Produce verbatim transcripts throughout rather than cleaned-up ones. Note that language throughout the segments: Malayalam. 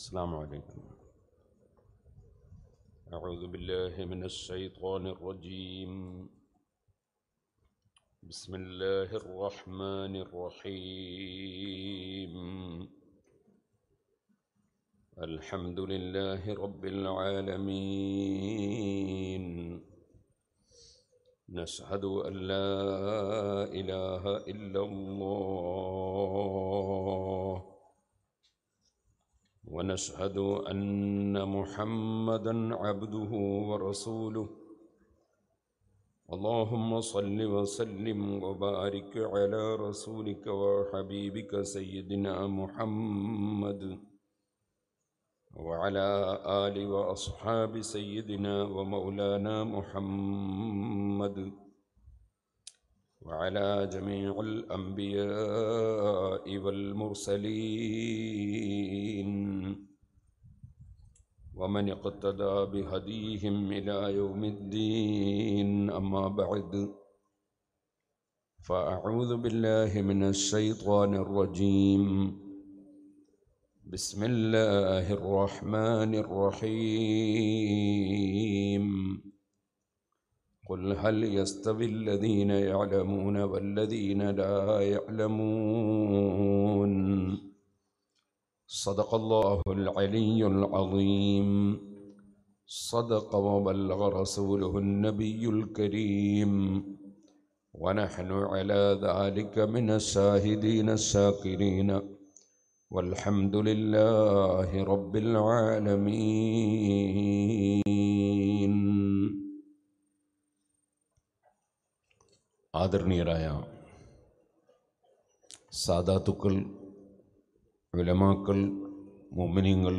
السلام عليكم. أعوذ بالله من الشيطان الرجيم. بسم الله الرحمن الرحيم. الحمد لله رب العالمين. نشهد أن لا إله إلا الله، ونشهد أن محمدًا عبده ورسوله. اللهم صل وسلم وبارك على رسولك وحبيبك سيدنا محمد وعلى آل وأصحاب سيدنا ومولانا محمد وعلى جميع الأنبياء والمرسلين ومن اقتدى بهديهم إلى يوم الدين. أما بعد، فأعوذ بالله من الشيطان الرجيم. بسم الله الرحمن الرحيم. قل هل يستوي الذين يعلمون والذين لا يعلمون؟ صدق الله العلي العظيم. صدق وبلغ رسوله النبي الكريم، ونحن على ذلك من الشاهدين الشاكرين، والحمد لله رب العالمين. ആദരണീയരായ സാദാത്തുക്കൾ, ഉലമാക്കൾ, മുഅ്മിനീങ്ങൾ,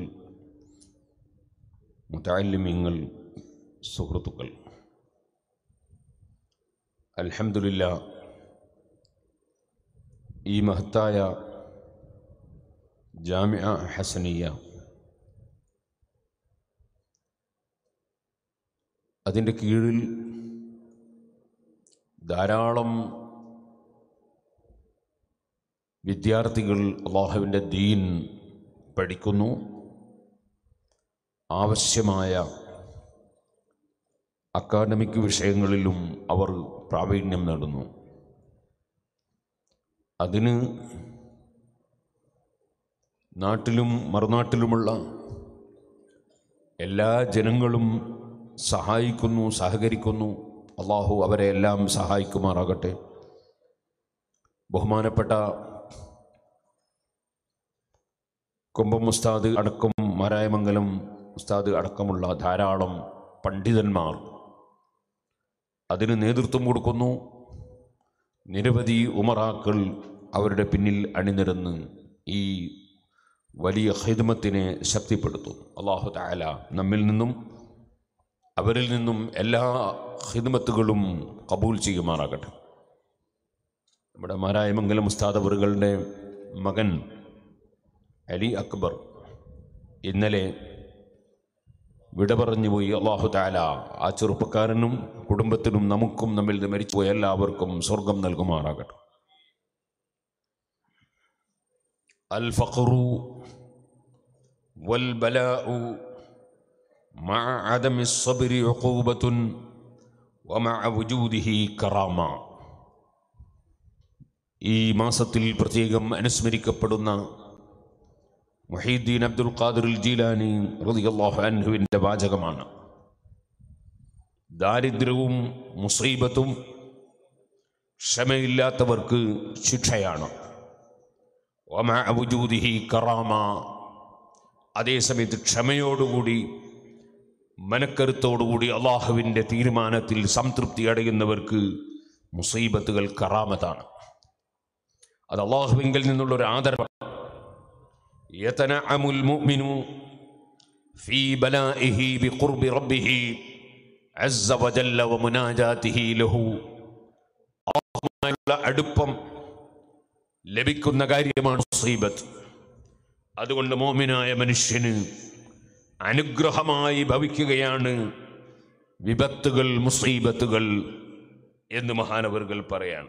മുതഅല്ലിമീങ്ങൾ, സുഹൃത്തുക്കൾ, അൽഹംദുലില്ലാഹ്, ഈ മഹത്തായ ജാമിഅ ഹസനിയ അതിൻ്റെ കീഴിൽ ധാരാളം വിദ്യാർത്ഥികൾ അല്ലാഹുവിൻ്റെ ദീൻ പഠിക്കുന്നു. ആവശ്യമായ അക്കാദമിക് വിഷയങ്ങളിലും അവർ പ്രാവീണ്യം നേടുന്നു. അതിന് നാട്ടിലും മറുനാട്ടിലുമുള്ള എല്ലാ ജനങ്ങളും സഹായിക്കുന്നു, സഹകരിക്കുന്നു. അള്ളാഹു അവരെ എല്ലാം സഹായിക്കുമാറാകട്ടെ. ബഹുമാനപ്പെട്ട കുമ്പം ഉസ്താദ് അടക്കം, മാരായമംഗലം ഉസ്താദ് അടക്കമുള്ള ധാരാളം പണ്ഡിതന്മാർ അതിന് നേതൃത്വം കൊടുക്കുന്നു. നിരവധി ഉമറാക്കൾ അവരുടെ പിന്നിൽ അണിനിരന്ന് ഈ വലിയ ഖിദ്മത്തിനെ ശക്തിപ്പെടുത്തും. അല്ലാഹു തആല നമ്മിൽ നിന്നും അവരിൽ നിന്നും എല്ലാ ഖിദ്മത്തുകളും കബൂൽ ചെയ്യുമാറാകട്ടെ. നമ്മുടെ മാരായമംഗലം ഉസ്താദ് അവറുകളുടെ മകൻ അലി അക്ബർ ഇന്നലെ വിട പറഞ്ഞുപോയി. അല്ലാഹു തആല ആ ചെറുപ്പക്കാരനും കുടുംബത്തിനും നമുക്കും നമ്മിൽ നിന്ന് മരിച്ചുപോയ എല്ലാവർക്കും സ്വർഗം നൽകുമാറാകട്ടെ. അൽ ഫഖ്റു വൽ ബലാഉ മഅ അദമി സ്സബ്രി ഉഖൂബത്തുൻ വമഅ വുജൂദിഹി കറാമ. ഈ മാസത്തിൽ പ്രത്യേകം അനുസ്മരിക്കപ്പെടുന്ന മുഹീദ്ദീൻ അബ്ദുൽ ഖാദിർ ജീലാനി റളിയല്ലാഹു അൻഹുവിൻ്റെ വാചകമാണ്: ദാരിദ്ര്യവും മുസീബത്തും ക്ഷമയില്ലാത്തവർക്ക് ശിക്ഷയാണ്. വമഅ വുജൂദിഹി കറാമ. അതേസമയത്ത് ക്ഷമയോടുകൂടി, മനക്കരുത്തോടുകൂടി അള്ളാഹുവിൻ്റെ തീരുമാനത്തിൽ സംതൃപ്തി അടയുന്നവർക്ക് മുസീബത്തുകൾ കറാമത്താണ്. അത് അള്ളാഹുവിങ്കിൽ നിന്നുള്ളൊരു ആദരവാണ്. യതനഅമുൽ മുഅ്മിനു ഫീ ബലാഇഹി ബിഖുർബി റബ്ബിഹി അസ്സ വജല്ല വമുനാജാതിഹി ലഹു. അല്ലാഹുവുമായുള്ള അടുപ്പം ലഭിക്കുന്ന കാര്യമാണ് മുസീബത്ത്. അതുകൊണ്ട് മുഅ്മിനായ മനുഷ്യന് അനുഗ്രഹമായി ഭവിക്കുകയാണ് വിപത്തുകൾ, മുസീബത്തുകൾ എന്ന് മഹാനവറുകൾ പറയാണ്.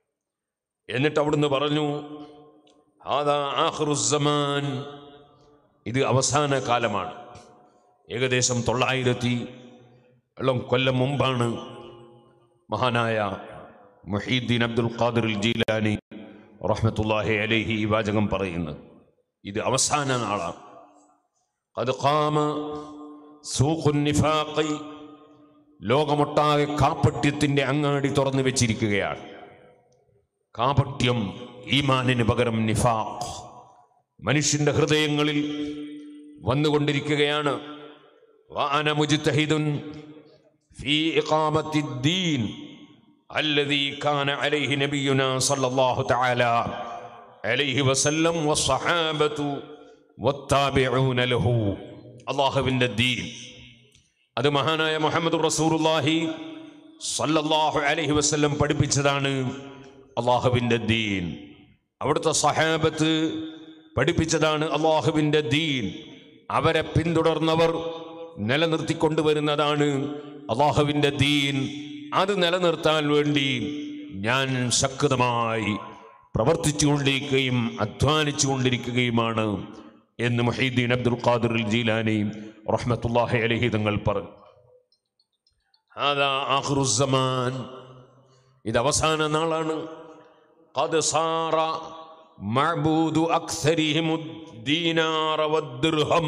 എന്നിട്ട് അവിടുന്ന് പറഞ്ഞു: ഹാദാ ആഖിറുസ്സമാൻ ഇത് അവസാന കാലമാണ്. ഏകദേശം തൊള്ളായിരത്തി എല്ലാം കൊല്ലം മുമ്പാണ് മഹാനായ മുഹീദ്ദീൻ അബ്ദുൽ ഖാദിർ ജീലാനി റഹ്മത്തുള്ളാഹി അലൈഹി ഈ വാചകം പറയുന്നത്. ഇത് അവസാന നാളാണ്. ഖദ് ഖാമ സൂഖുൻ നിഫാഖി, ലോകമൊട്ടാകെ കാപട്യത്തിൻ്റെ അങ്ങാടി തുറന്നു വെച്ചിരിക്കുകയാണ്. കാപട്യം ഈമാനിന് പകരം നിഫാഖ് മനുഷ്യന്റെ ഹൃദയങ്ങളിൽ വന്നുകൊണ്ടിരിക്കുകയാണ്. വഅന മുജ്തഹിദുൻ ഫീ ഇഖാമത്തിദ്ദീൻ അല്ലദീ കാന അലൈഹി നബിയുനാ സല്ലല്ലാഹു തആല അലൈഹി വസല്ലം വസ്സഹാബത്തു വത്താബിഊന ലഹു. അല്ലാഹുവിൻ്റെ ദീൻ, അത് മഹാനായ മുഹമ്മദ് റസൂലുള്ളാഹി സല്ലല്ലാഹു അലൈഹി വസല്ലം പഠിപ്പിച്ചതാണ്. അല്ലാഹുവിൻ്റെ ദീൻ അവിടുത്തെ സഹാബത്ത് പഠിപ്പിച്ചതാണ് അല്ലാഹുവിൻ്റെ ദീൻ. അവരെ പിന്തുടർന്നവർ നിലനിർത്തിക്കൊണ്ടുവരുന്നതാണ് അല്ലാഹുവിൻ്റെ ദീൻ. അത് നിലനിർത്താൻ വേണ്ടി ഞാൻ ശക്തമായി പ്രവർത്തിച്ചുകൊണ്ടിരിക്കുകയും അധ്വാനിച്ചുകൊണ്ടിരിക്കുകയുമാണ് എന്ന് മുഹീദ്ദീൻ അബ്ദുൽ ഖാദിർ ജീലാനി റഹ്മത്തുള്ളാഹി അലൈഹി തങ്ങൾ പറഞ്ഞു. ഹാദാ ആഖിറുസ്സമാൻ, ഇത് അവസാന നാളാണ്. ഖദ് സാറ മഅബൂദു അക്സരിഹിമുദ് ദീനാറ വദ്ദിർഹം,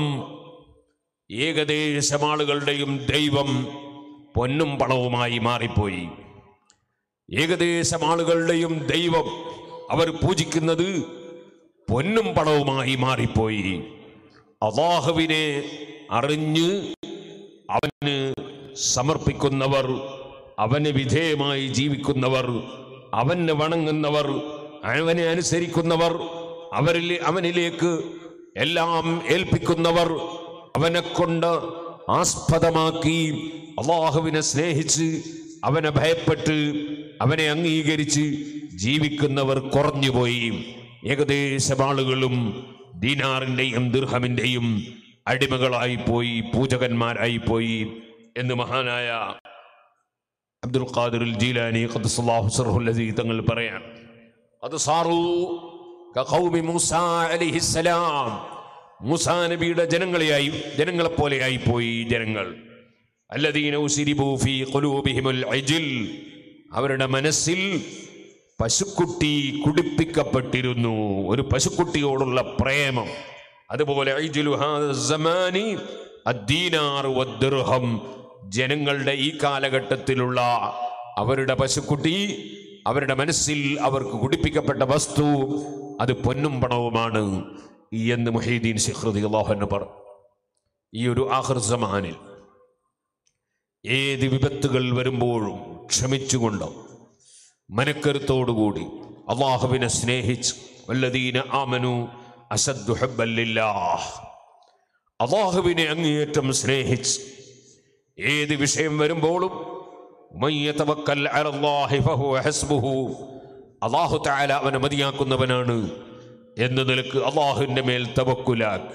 ഏകദേശം ആളുകളുടെയും ദൈവം പൊന്നും പണവുമായി മാറിപ്പോയി. ഏകദേശം ആളുകളുടെയും ദൈവം അവർ പൂജിക്കുന്നത് പൊന്നും പണവുമായി മാറിപ്പോയി. അല്ലാഹുവിനെ അറിഞ്ഞ് അവന് സമർപ്പിക്കുന്നവർ, അവന് വിധേയമായി ജീവിക്കുന്നവർ, അവന് വണങ്ങുന്നവർ, അവനെ അനുസരിക്കുന്നവർ, അവരിൽ അവനിലേക്ക് എല്ലാം ഏൽപ്പിക്കുന്നവർ, അവനെ കൊണ്ട് ആസ്പദമാക്കി അല്ലാഹുവിനെ സ്നേഹിച്ച് അവനെ ഭയപ്പെട്ട് അവനെ അംഗീകരിച്ച് ജീവിക്കുന്നവർ കുറഞ്ഞുപോയി. ഏകദേശം ആളുകളും ദീനാറിൻ്റെയും ദിർഹമിൻ്റെയും അടിമകളായി പോയി, പൂജകന്മാരായി പോയി എന്ന് മഹാനായ അബ്ദുൽ ഖാദിർ ജീലാനി ഖദ്ദസല്ലാഹു സിർഹുൽ അസീസ് തങ്ങൾ പറയാൻ. അത് സാറു കഖൗമി മൂസാ അലൈഹിസ്സലാം, മൂസാ നബിയുടെ ജനങ്ങളെയായി ജനങ്ങളെപ്പോലെയായി പോയി ജനങ്ങൾ. അല്ലദീന ഉസിരിബു ഫീ ഖുലൂബിഹിമുൽ ഇജ്ൽ, അവരുടെ മനസ്സിൽ പശുക്കുട്ടി കുടിപ്പിക്കപ്പെട്ടിരുന്നു, ഒരു പശുക്കുട്ടിയോടുള്ള പ്രേമം. അതുപോലെ ഇജ്ലു ഹാദ സമാനി അദ്ദീനാർ വദ്ദിർഹം, ജനങ്ങളുടെ ഈ കാലഘട്ടത്തിലുള്ള അവരുടെ പശുക്കുട്ടി, അവരുടെ മനസ്സിൽ അവർക്ക് കുടിപ്പിക്കപ്പെട്ട വസ്തു അത് പൊന്നും പണവുമാണ് എന്ന് മുഹീദ്ദീൻ ശിഖ് റളിയല്ലാഹു അൻഹു പറഞ്ഞു. ഈ ഒരു ആഖിർ സമാനിൽ ഏത് വിപത്തുകൾ വരുമ്പോഴും ക്ഷമിച്ചുകൊണ്ട് മനക്കരുത്തോടുകൂടി അല്ലാഹുവിനെ സ്നേഹിച്ച്, വല്ലദീന ആമനു അശദ്ദു ഹുബ്ബൻ ലില്ലാഹ്, അല്ലാഹുവിനെ അങ്ങേയറ്റം സ്നേഹിച്ച് ഏത് വിഷയം വരുമ്പോഴും മൻ യതവക്കൽ അലല്ലാഹി ഫഹുവ ഹസ്ബുഹു, അല്ലാഹു തആല അവനെ മതിയാക്കുന്നവനാണ് എന്ന നിലക്ക് അല്ലാഹുവിന്റെ മേൽ തവക്കുലാക്ക്.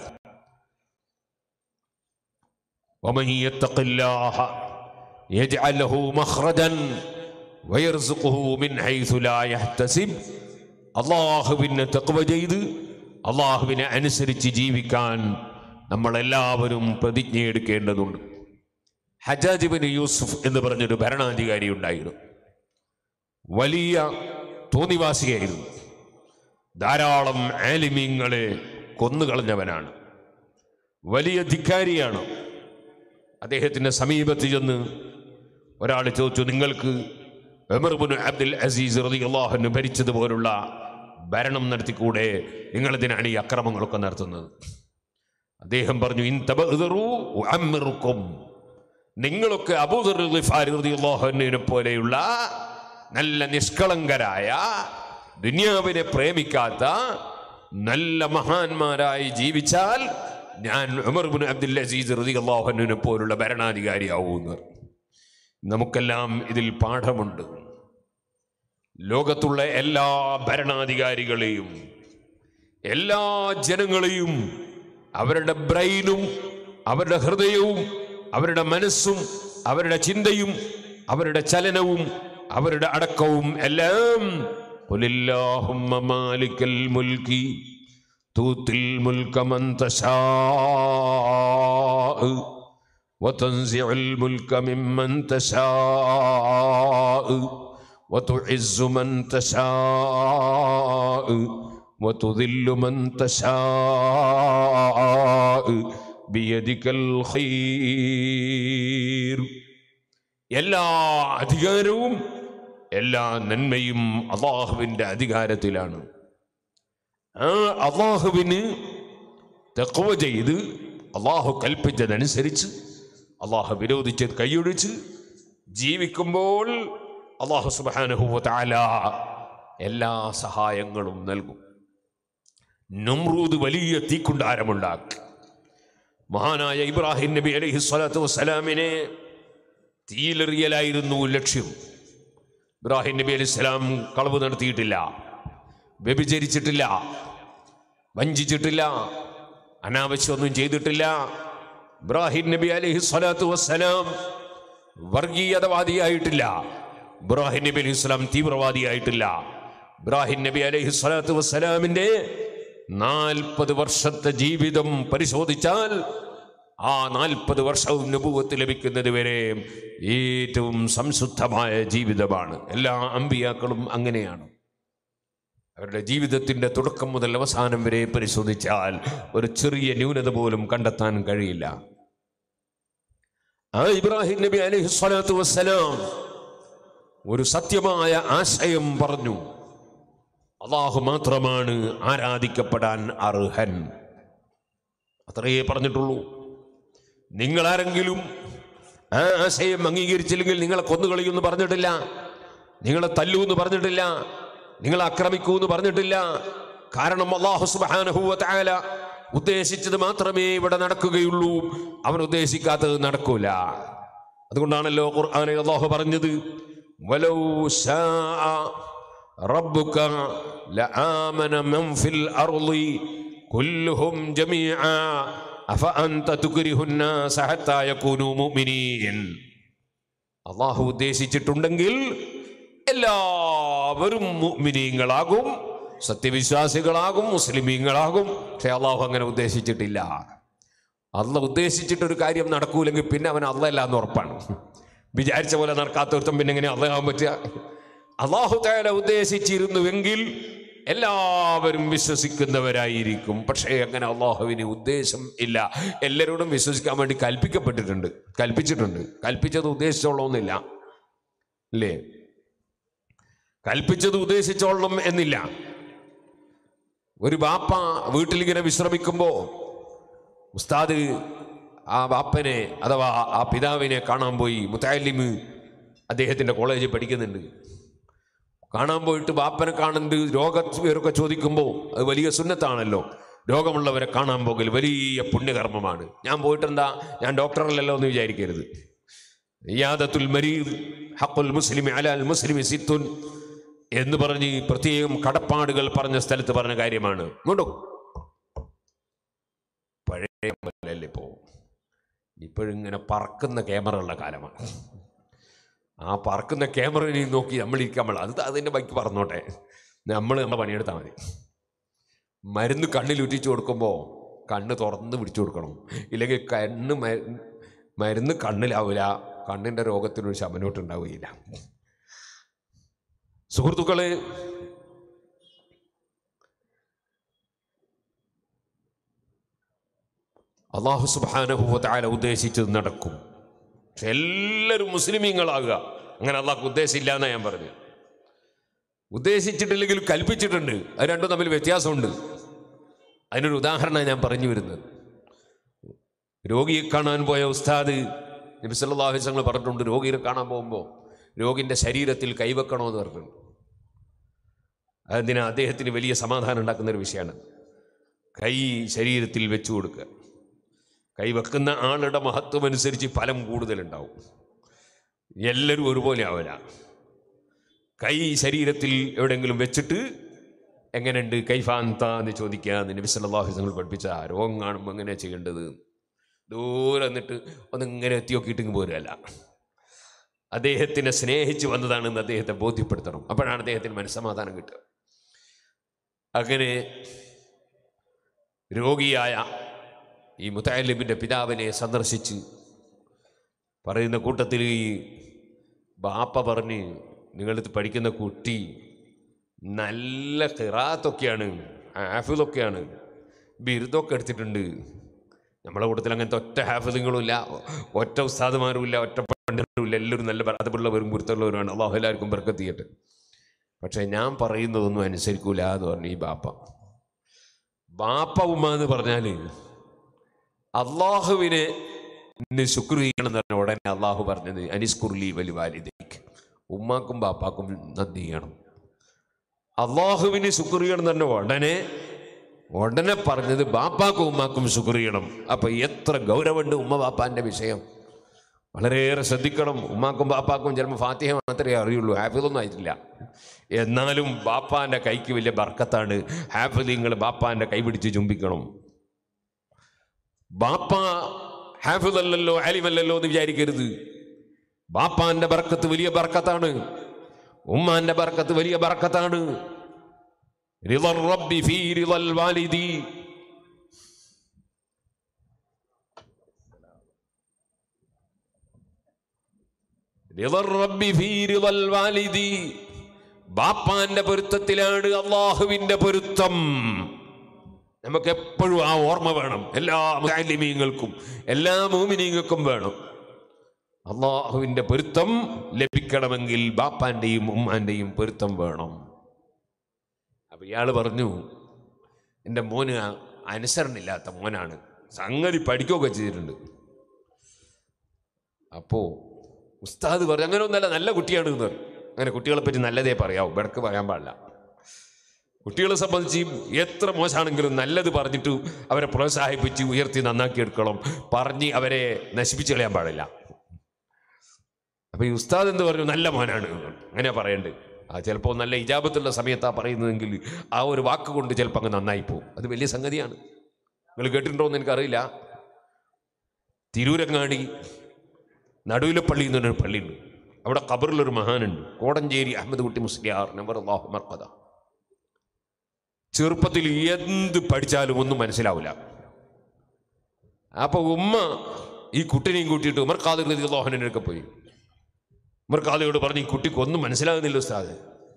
വമൻ യത്തഖില്ലാഹ യജ്അൽ ലഹു മഖ്റജൻ വയർസുഖുഹു മിൻ ഹൈസു ലാ യഹ്തസിബ്, അല്ലാഹുവിനെ തഖ്വ ചെയ്ത് അല്ലാഹുവിനെ അനുസരിച്ച് ജീവിക്കാൻ നമ്മളെല്ലാവരും പ്രതിജ്ഞയെടുക്കേണ്ടതുണ്ട്. ഹജ്ജാജ് ഇബ്നു യൂസുഫ് എന്ന് പറഞ്ഞൊരു ഭരണാധികാരി ഉണ്ടായിരുന്നു. വലിയ തോന്നിവാസിയായിരുന്നു. ധാരാളം ആലിമീങ്ങളെ കൊന്നുകളഞ്ഞവനാണ്. വലിയ ധിക്കാരിയാണ്. അദ്ദേഹത്തിൻ്റെ സമീപത്ത് ചെന്ന് ഒരാൾ ചോദിച്ചു, നിങ്ങൾക്ക് ഉമർ ഇബ്നു അബ്ദുൽ അസീസ് റളിയല്ലാഹു അൻഹു ഭരിച്ചതുപോലുള്ള ഭരണം നടത്തിക്കൂടെ? നിങ്ങളെന്തിനാണ് ഈ അക്രമങ്ങളൊക്കെ നടത്തുന്നത്? അദ്ദേഹം പറഞ്ഞു, ഇൻ തബഅ്ദറു ഉഅമ്മിറുക്കും, നിങ്ങളൊക്കെ അബൂ ദർ ഗിഫാരി റളിയല്ലാഹു അൻഹുവിനെ പോലെയുള്ള നല്ല നിഷ്കളങ്കരായ, ദുനിയാവിനെ പ്രേമിക്കാത്ത നല്ല മഹാന്മാരായി ജീവിച്ചാൽ ഞാൻ ഉമർ ഇബ്നു അബ്ദുൽ അസീസ് റളിയല്ലാഹു അൻഹുവിനെ പോലുള്ള ഭരണാധികാരിയാവുമെന്ന്. നമുക്കെല്ലാം ഇതിൽ പാഠമുണ്ട്. ലോകത്തുള്ള എല്ലാ ഭരണാധികാരികളെയും എല്ലാ ജനങ്ങളെയും അവരുടെ ബ്രെയിനും അവരുടെ ഹൃദയവും അവരുടെ മനസ്സും അവരുടെ ചിന്തയും അവരുടെ ചലനവും അവരുടെ അടക്കവും എല്ലാം ഖുലില്ലാഹുമ്മ മാലിക്കൽ മുൽക്കി തൂത്തിൽ മുൽക മൻ തശാഅ വതൻസിഉൽ മുൽക മിമ്മൻ തശാഅ വതുഇസ്സു മൻ തശാഅ വതുദില്ലു മൻ തശാഅ ബിയദികൽ ഖൈർ. എല്ലാ അധികാരവും എല്ലാ നന്മയും അല്ലാഹുവിൻ്റെ അധികാരത്തിലാണ്. ആ അല്ലാഹുവിന് തഖ്വ ചെയ്ത് അല്ലാഹു കൽപ്പിച്ചതനുസരിച്ച് അല്ലാഹു വിരോധിച്ചത് കൈയൊഴിച്ച് ജീവിക്കുമ്പോൾ അല്ലാഹു സുബ്ഹാനഹു വ തആല എല്ലാ സഹായങ്ങളും നൽകും. നമ്രൂദ് വലിയ തീക്കുണ്ടാരമുണ്ടാക്കി. മഹാനായ ഇബ്രാഹിം നബി അലൈഹി സ്വലാത്തു വസ്സലാമിനെ തീയിലെറിയലായിരുന്നു ലക്ഷ്യം. ഇബ്രാഹിം നബി അലൈഹി സ്വലാം കളവ് നടത്തിയിട്ടില്ല, വ്യഭിചരിച്ചിട്ടില്ല, വഞ്ചിച്ചിട്ടില്ല, അനാവശ്യമൊന്നും ചെയ്തിട്ടില്ല. ഇബ്രാഹിം നബി അലൈഹി സ്വലാത്തു വസ്സലാം വർഗീയതവാദിയായിട്ടില്ല. ഇബ്രാഹിം നബി അലൈഹി സ്വലാം തീവ്രവാദിയായിട്ടില്ല. ഇബ്രാഹിം നബി അലൈഹി സ്വലാത്തു വസ്സലാമിൻ്റെ നാൽപ്പത് വർഷത്തെ ജീവിതം പരിശോധിച്ചാൽ ആ നാൽപ്പത് വർഷവും നബുവത്ത് ലഭിക്കുന്നത് വരെ ഏറ്റവും സംശുദ്ധമായ ജീവിതമാണ്. എല്ലാ അമ്പിയാക്കളും അങ്ങനെയാണ്. അവരുടെ ജീവിതത്തിൻ്റെ തുടക്കം മുതൽ അവസാനം വരെ പരിശോധിച്ചാൽ ഒരു ചെറിയ ന്യൂനത പോലും കണ്ടെത്താൻ കഴിയില്ല. ആ ഇബ്രാഹിം നബി അലൈഹി സ്വലാത്തു വസ്സലാം ഒരു സത്യമായ ആശയം പറഞ്ഞു. അല്ലാഹു മാത്രമാണ് ആരാധിക്കപ്പെടാൻ അർഹൻ. അത്രയേ പറഞ്ഞിട്ടുള്ളൂ. നിങ്ങളാരെങ്കിലും ആ ആശയം അംഗീകരിച്ചില്ലെങ്കിൽ നിങ്ങളെ കൊന്നുകളയുമെന്ന് പറഞ്ഞിട്ടില്ല, നിങ്ങളെ തല്ലൂന്ന് പറഞ്ഞിട്ടില്ല, നിങ്ങളെ ആക്രമിക്കൂ എന്ന് പറഞ്ഞിട്ടില്ല. കാരണം അല്ലാഹു സുബ്ഹാനഹു വ തആല ഉദ്ദേശിച്ചത് മാത്രമേ ഇവിടെ നടക്കുകയുള്ളൂ, അവൻ ഉദ്ദേശിക്കാത്തത് നടക്കൂല. അതുകൊണ്ടാണല്ലോ ഖുർആനിൽ അല്ലാഹു പറഞ്ഞത്, വലൗ ശാഅ റബ്ബുക ലആമന മൻ ഫിൽ അർളി കുല്ലുഹും ജമീഅ അഫഅൻത തുക്രിഹുൻ നാസ ഹത്താ യകൂനൂ മുഅ്മിനീൻ. അല്ലാഹു ഉദ്ദേശിച്ചിട്ടുണ്ടെങ്കിൽ എല്ലാവരും മുഅ്മിനീങ്ങളാകും, സത്യവിശ്വാസികളാകും, മുസ്ലിമീങ്ങളാകും. പക്ഷെ അല്ലാഹു അങ്ങനെ ഉദ്ദേശിച്ചിട്ടില്ല. അല്ലാഹു ഉദ്ദേശിച്ചിട്ടൊരു കാര്യം നടക്കൂലെങ്കിൽ പിന്നെ അവൻ അല്ലാഹ് എന്ന് ഉറപ്പാണ്. വിചാരിച്ച പോലെ നടക്കാത്തവർക്ക് പിന്നെ എങ്ങനെ അല്ലാഹ് ആവാൻ പറ്റുക? അല്ലാഹു തആല ഉദ്ദേശിച്ചിരുന്നുവെങ്കിൽ എല്ലാവരും വിശ്വസിക്കുന്നവരായിരിക്കും. പക്ഷേ അങ്ങനെ അല്ലാഹുവിന് ഉദ്ദേശം ഇല്ല. എല്ലാവരോടും വിശ്വസിക്കാൻ വേണ്ടി കൽപ്പിക്കപ്പെട്ടിട്ടുണ്ട്, കൽപ്പിച്ചിട്ടുണ്ട്. കൽപ്പിച്ചത് ഉദ്ദേശിച്ചോളണമെന്നില്ല, അല്ലേ? കൽപ്പിച്ചത് ഉദ്ദേശിച്ചോളണം എന്നില്ല. ഒരു ബാപ്പ വീട്ടിലിങ്ങനെ വിശ്രമിക്കുമ്പോൾ ഉസ്താദ് ആ ബാപ്പനെ അഥവാ ആ പിതാവിനെ കാണാൻ പോയി. മുത്തഅല്ലിമ് അദ്ദേഹത്തിൻ്റെ കോളേജിൽ പഠിക്കുന്നുണ്ട്. കാണാൻ പോയിട്ട് ബാപ്പനെ കാണുന്നുണ്ട്. രോഗമൊക്കെ ചോദിക്കുമ്പോൾ അത് വലിയ സുന്നത്താണല്ലോ. രോഗമുള്ളവരെ കാണാൻ പോകൽ വലിയ പുണ്യകർമ്മമാണ്. ഞാൻ പോയിട്ടെന്താ, ഞാൻ ഡോക്ടറല്ലല്ലോ എന്ന് വിചാരിക്കരുത്. ഇയാദത്തുൽ മരീദ് ഹഖുൽ മുസ്ലിമി അലൽ മുസ്ലിമി സിത്തുൻ എന്ന് പറഞ്ഞ് പ്രത്യേകം കടപ്പാടുകൾ പറഞ്ഞ സ്ഥലത്ത് പറഞ്ഞ കാര്യമാണ്. കൊണ്ടോ പഴയ പോലെയല്ലേ ഇപ്പോൾ, ഇപ്പോഴിങ്ങനെ പറക്കുന്ന ക്യാമറ ഉള്ള കാലമാണ്. ആ പറക്കുന്ന ക്യാമറ നോക്കി നമ്മളിരിക്കാൻ നമ്മൾ അത് അതിൻ്റെ ബാക്കി പറഞ്ഞോട്ടെ, നമ്മൾ നമ്മുടെ പണിയെടുത്താൽ മതി. മരുന്ന് കണ്ണിൽ ഉറ്റിച്ചു കൊടുക്കുമ്പോൾ കണ്ണ് തുറന്ന് പിടിച്ചു കൊടുക്കണം, ഇല്ലെങ്കിൽ കണ്ണ് മരുന്ന് കണ്ണിലാവില്ല, കണ്ണിൻ്റെ രോഗത്തിനൊരു ശമനോട്ടുണ്ടാവുകയില്ല. സുഹൃത്തുക്കളെ, അല്ലാഹു സുബ്ഹാനഹു വ തആല ഉദ്ദേശിച്ചത് നടക്കും. പക്ഷെ എല്ലാവരും മുസ്ലിമീങ്ങളാകുക അങ്ങനെ അല്ലാഹു ഉദ്ദേശമില്ല എന്നാണ് ഞാൻ പറഞ്ഞു. ഉദ്ദേശിച്ചിട്ടില്ലെങ്കിലും കൽപ്പിച്ചിട്ടുണ്ട്. അത് രണ്ടും തമ്മിൽ വ്യത്യാസമുണ്ട്. അതിനൊരു ഉദാഹരണം ഞാൻ പറഞ്ഞു വരുന്നത്, രോഗിയെ കാണാൻ പോയ ഉസ്താദ് നബി സല്ലല്ലാഹു അലൈഹി വസല്ലം പറഞ്ഞിട്ടുണ്ട്, രോഗിയെ കാണാൻ പോകുമ്പോൾ രോഗിൻ്റെ ശരീരത്തിൽ കൈവെക്കണമെന്ന് പറഞ്ഞിട്ടുണ്ട്. അതിന് അദ്ദേഹത്തിന് വലിയ സമാധാനം ഉണ്ടാക്കുന്നൊരു വിഷയമാണ്. കൈ ശരീരത്തിൽ വെച്ചു കൊടുക്കുക. കൈ വെക്കുന്ന ആളുടെ മഹത്വം അനുസരിച്ച് ഫലം കൂടുതലുണ്ടാവും. എല്ലാവരും ഒരുപോലെ ആവില്ല. കൈ ശരീരത്തിൽ എവിടെയെങ്കിലും വെച്ചിട്ട് എങ്ങനെയുണ്ട് കൈഫാന്ത എന്ന് ചോദിക്കുക എന്ന് നബി സല്ലല്ലാഹു അലൈഹി വസല്ലം പഠിപ്പിച്ച. രോഗം കാണുമ്പോൾ എങ്ങനെയാണ് ചെയ്യേണ്ടത്? ദൂരെ എന്നിട്ട് ഒന്നിങ്ങനെ എത്തി നോക്കിയിട്ട് പോരുകയല്ല. അദ്ദേഹത്തിനെ സ്നേഹിച്ച് വന്നതാണെന്ന് അദ്ദേഹത്തെ ബോധ്യപ്പെടുത്തണം. അപ്പോഴാണ് അദ്ദേഹത്തിന് മനസ്സമാധാനം കിട്ടുക. അങ്ങനെ രോഗിയായ ഈ മുതഅല്ലിമിൻ്റെ പിതാവിനെ സന്ദർശിച്ച് പറയുന്ന കൂട്ടത്തിൽ ഈ ബാപ്പ പറഞ്ഞ് നിങ്ങളിത് പഠിക്കുന്ന കുട്ടി നല്ല ഖിറാഅത്തൊക്കെയാണ്, ഹാഫിളൊക്കെയാണ്, ബിരുദമൊക്കെ എടുത്തിട്ടുണ്ട്. നമ്മളെ കൂട്ടത്തിൽ അങ്ങനത്തെ ഒറ്റ ഹാഫിളുകളും ഇല്ല, ഒറ്റ ഉസ്താദുമാരും ഇല്ല, ഒറ്റ പണ്ഡിതരും ഇല്ല. എല്ലാവരും നല്ല അതുള്ളവരും ഗുരുത്തുള്ളവരുമാണ്. അള്ളാഹു എല്ലാവർക്കും ബർക്കത്ത് ചെയ്യട്ടെ. പക്ഷെ ഞാൻ പറയുന്നതൊന്നും അനുസരിക്കൂല എന്ന് പറഞ്ഞു ഈ ബാപ്പ. ബാപ്പ ഉമ്മ എന്ന് പറഞ്ഞാൽ അള്ളാഹുവിനെ ശുക്ർ ചെയ്യണം എന്ന് പറഞ്ഞ ഉടനെ അള്ളാഹു പറഞ്ഞത് അനിസ്കുർലി വലി വാലിദൈക്, ഉമ്മാക്കും ബാപ്പാക്കും നന്ദി ചെയ്യണം. അള്ളാഹുവിന് ശുക്ർ ചെയ്യണം എന്ന് പറഞ്ഞ ഉടനെ ഉടനെ പറഞ്ഞത് ബാപ്പാക്കും ഉമ്മാക്കും ശുക്ർ ചെയ്യണം. അപ്പം എത്ര ഗൗരവമുണ്ട് ഉമ്മ ബാപ്പാൻ്റെ വിഷയം. വളരെയേറെ ശ്രദ്ധിക്കണം. ഉമ്മാക്കും ബാപ്പാക്കും ചിലപ്പോൾ ഫാത്തിഹ മാത്രമേ അറിയുള്ളൂ, ഹാഫിളൊന്നും ആയിട്ടില്ല. എന്നാലും ബാപ്പാൻ്റെ കൈക്ക് വലിയ ബർക്കത്താണ്. ഹാഫിളിങ്ങൾ ബാപ്പാൻ്റെ കൈ പിടിച്ച് ചുംബിക്കണം. ബാപ്പ ഹാഫിളല്ലല്ലോ ആലിമല്ലല്ലോ എന്ന് വിചാരിക്കരുത്. ബാപ്പാൻ്റെ ബർക്കത്ത് വലിയ ബർക്കത്താണ്, ഉമ്മാൻ്റെ ബർക്കത്ത് വലിയ ബർക്കത്താണ്. റിളർ റബ്ബി ഫീ റിളൽ വാലിദി, റിളർ റബ്ബി ഫീ റിളൽ വാലിദി, ബാപ്പാന്റെ പൊരുത്തത്തിലാണ് അള്ളാഹുവിന്റെ പൊരുത്തം. നമുക്ക് എപ്പോഴും ആ ഓർമ്മ വേണം. എല്ലാ മുഅല്ലിമീങ്ങൾക്കും എല്ലാ മുഅ്മിനീങ്ങൾക്കും വേണം. അള്ളാഹുവിന്റെ പൊരുത്തം ലഭിക്കണമെങ്കിൽ ബാപ്പാന്റെയും ഉമ്മാന്റെയും പൊരുത്തം വേണം. അപ്പൊ ഇയാൾ പറഞ്ഞു, എൻ്റെ മോന് അനുസരണയില്ലാത്ത മോനാണ്, സംഗതി പഠിക്കുകയൊക്കെ ചെയ്തിട്ടുണ്ട്. അപ്പോ ഉസ്താദ് പറഞ്ഞു അങ്ങനെ ഒന്നല്ല, നല്ല കുട്ടിയാണ് എന്ന് പറഞ്ഞു. അങ്ങനെ കുട്ടികളെ പറ്റി നല്ലതേ പറയാവൂ, ബെടക്ക് പറയാൻ പാടില്ല. കുട്ടികളെ സംബന്ധിച്ച് എത്ര മോശമാണെങ്കിലും നല്ലത് പറഞ്ഞിട്ട് അവരെ പ്രോത്സാഹിപ്പിച്ച് ഉയർത്തി നന്നാക്കി എടുക്കണം, പറഞ്ഞ് അവരെ നശിപ്പിച്ച് കളയാൻ പാടില്ല. അപ്പൊ ഈ ഉസ്താദ് എന്ത് പറഞ്ഞു, നല്ല മോനാണ് അങ്ങനെ പറയണ്ട്. ആ ചിലപ്പോൾ നല്ല ഇജാബത്തുള്ള സമയത്താണ് പറയുന്നതെങ്കിൽ ആ ഒരു വാക്ക് കൊണ്ട് ചിലപ്പോൾ അങ്ങ് നന്നായി പോകും. അത് വലിയ സംഗതിയാണ്. നിങ്ങൾ കേട്ടിട്ടുണ്ടോ എന്ന് എനിക്കറിയില്ല. തിരൂരങ്ങാടി നടുവിലെ പള്ളി എന്ന് പറഞ്ഞൊരു പള്ളിയുണ്ട്. അവിടെ ഖബറിലൊരു മഹാനുണ്ട്, കോടഞ്ചേരി അഹമ്മദ് കുട്ടി മുസ്ലിയാർ നവറല്ലാഹു മർഖദ. ചെറുപ്പത്തിൽ എന്ത് പഠിച്ചാലും ഒന്നും മനസ്സിലാവില്ല. അപ്പൊ ഉമ്മ ഈ കുട്ടിനെയും കൂട്ടിയിട്ട് ഉമർ ഖാദിർ റളിയല്ലാഹു അൻഹു ഒക്കെ പോയി. ഉമർ ഖാദിയോട് പറഞ്ഞു, ഈ കുട്ടിക്ക് ഒന്നും മനസ്സിലാകുന്നില്ല ഉസ്താദ്.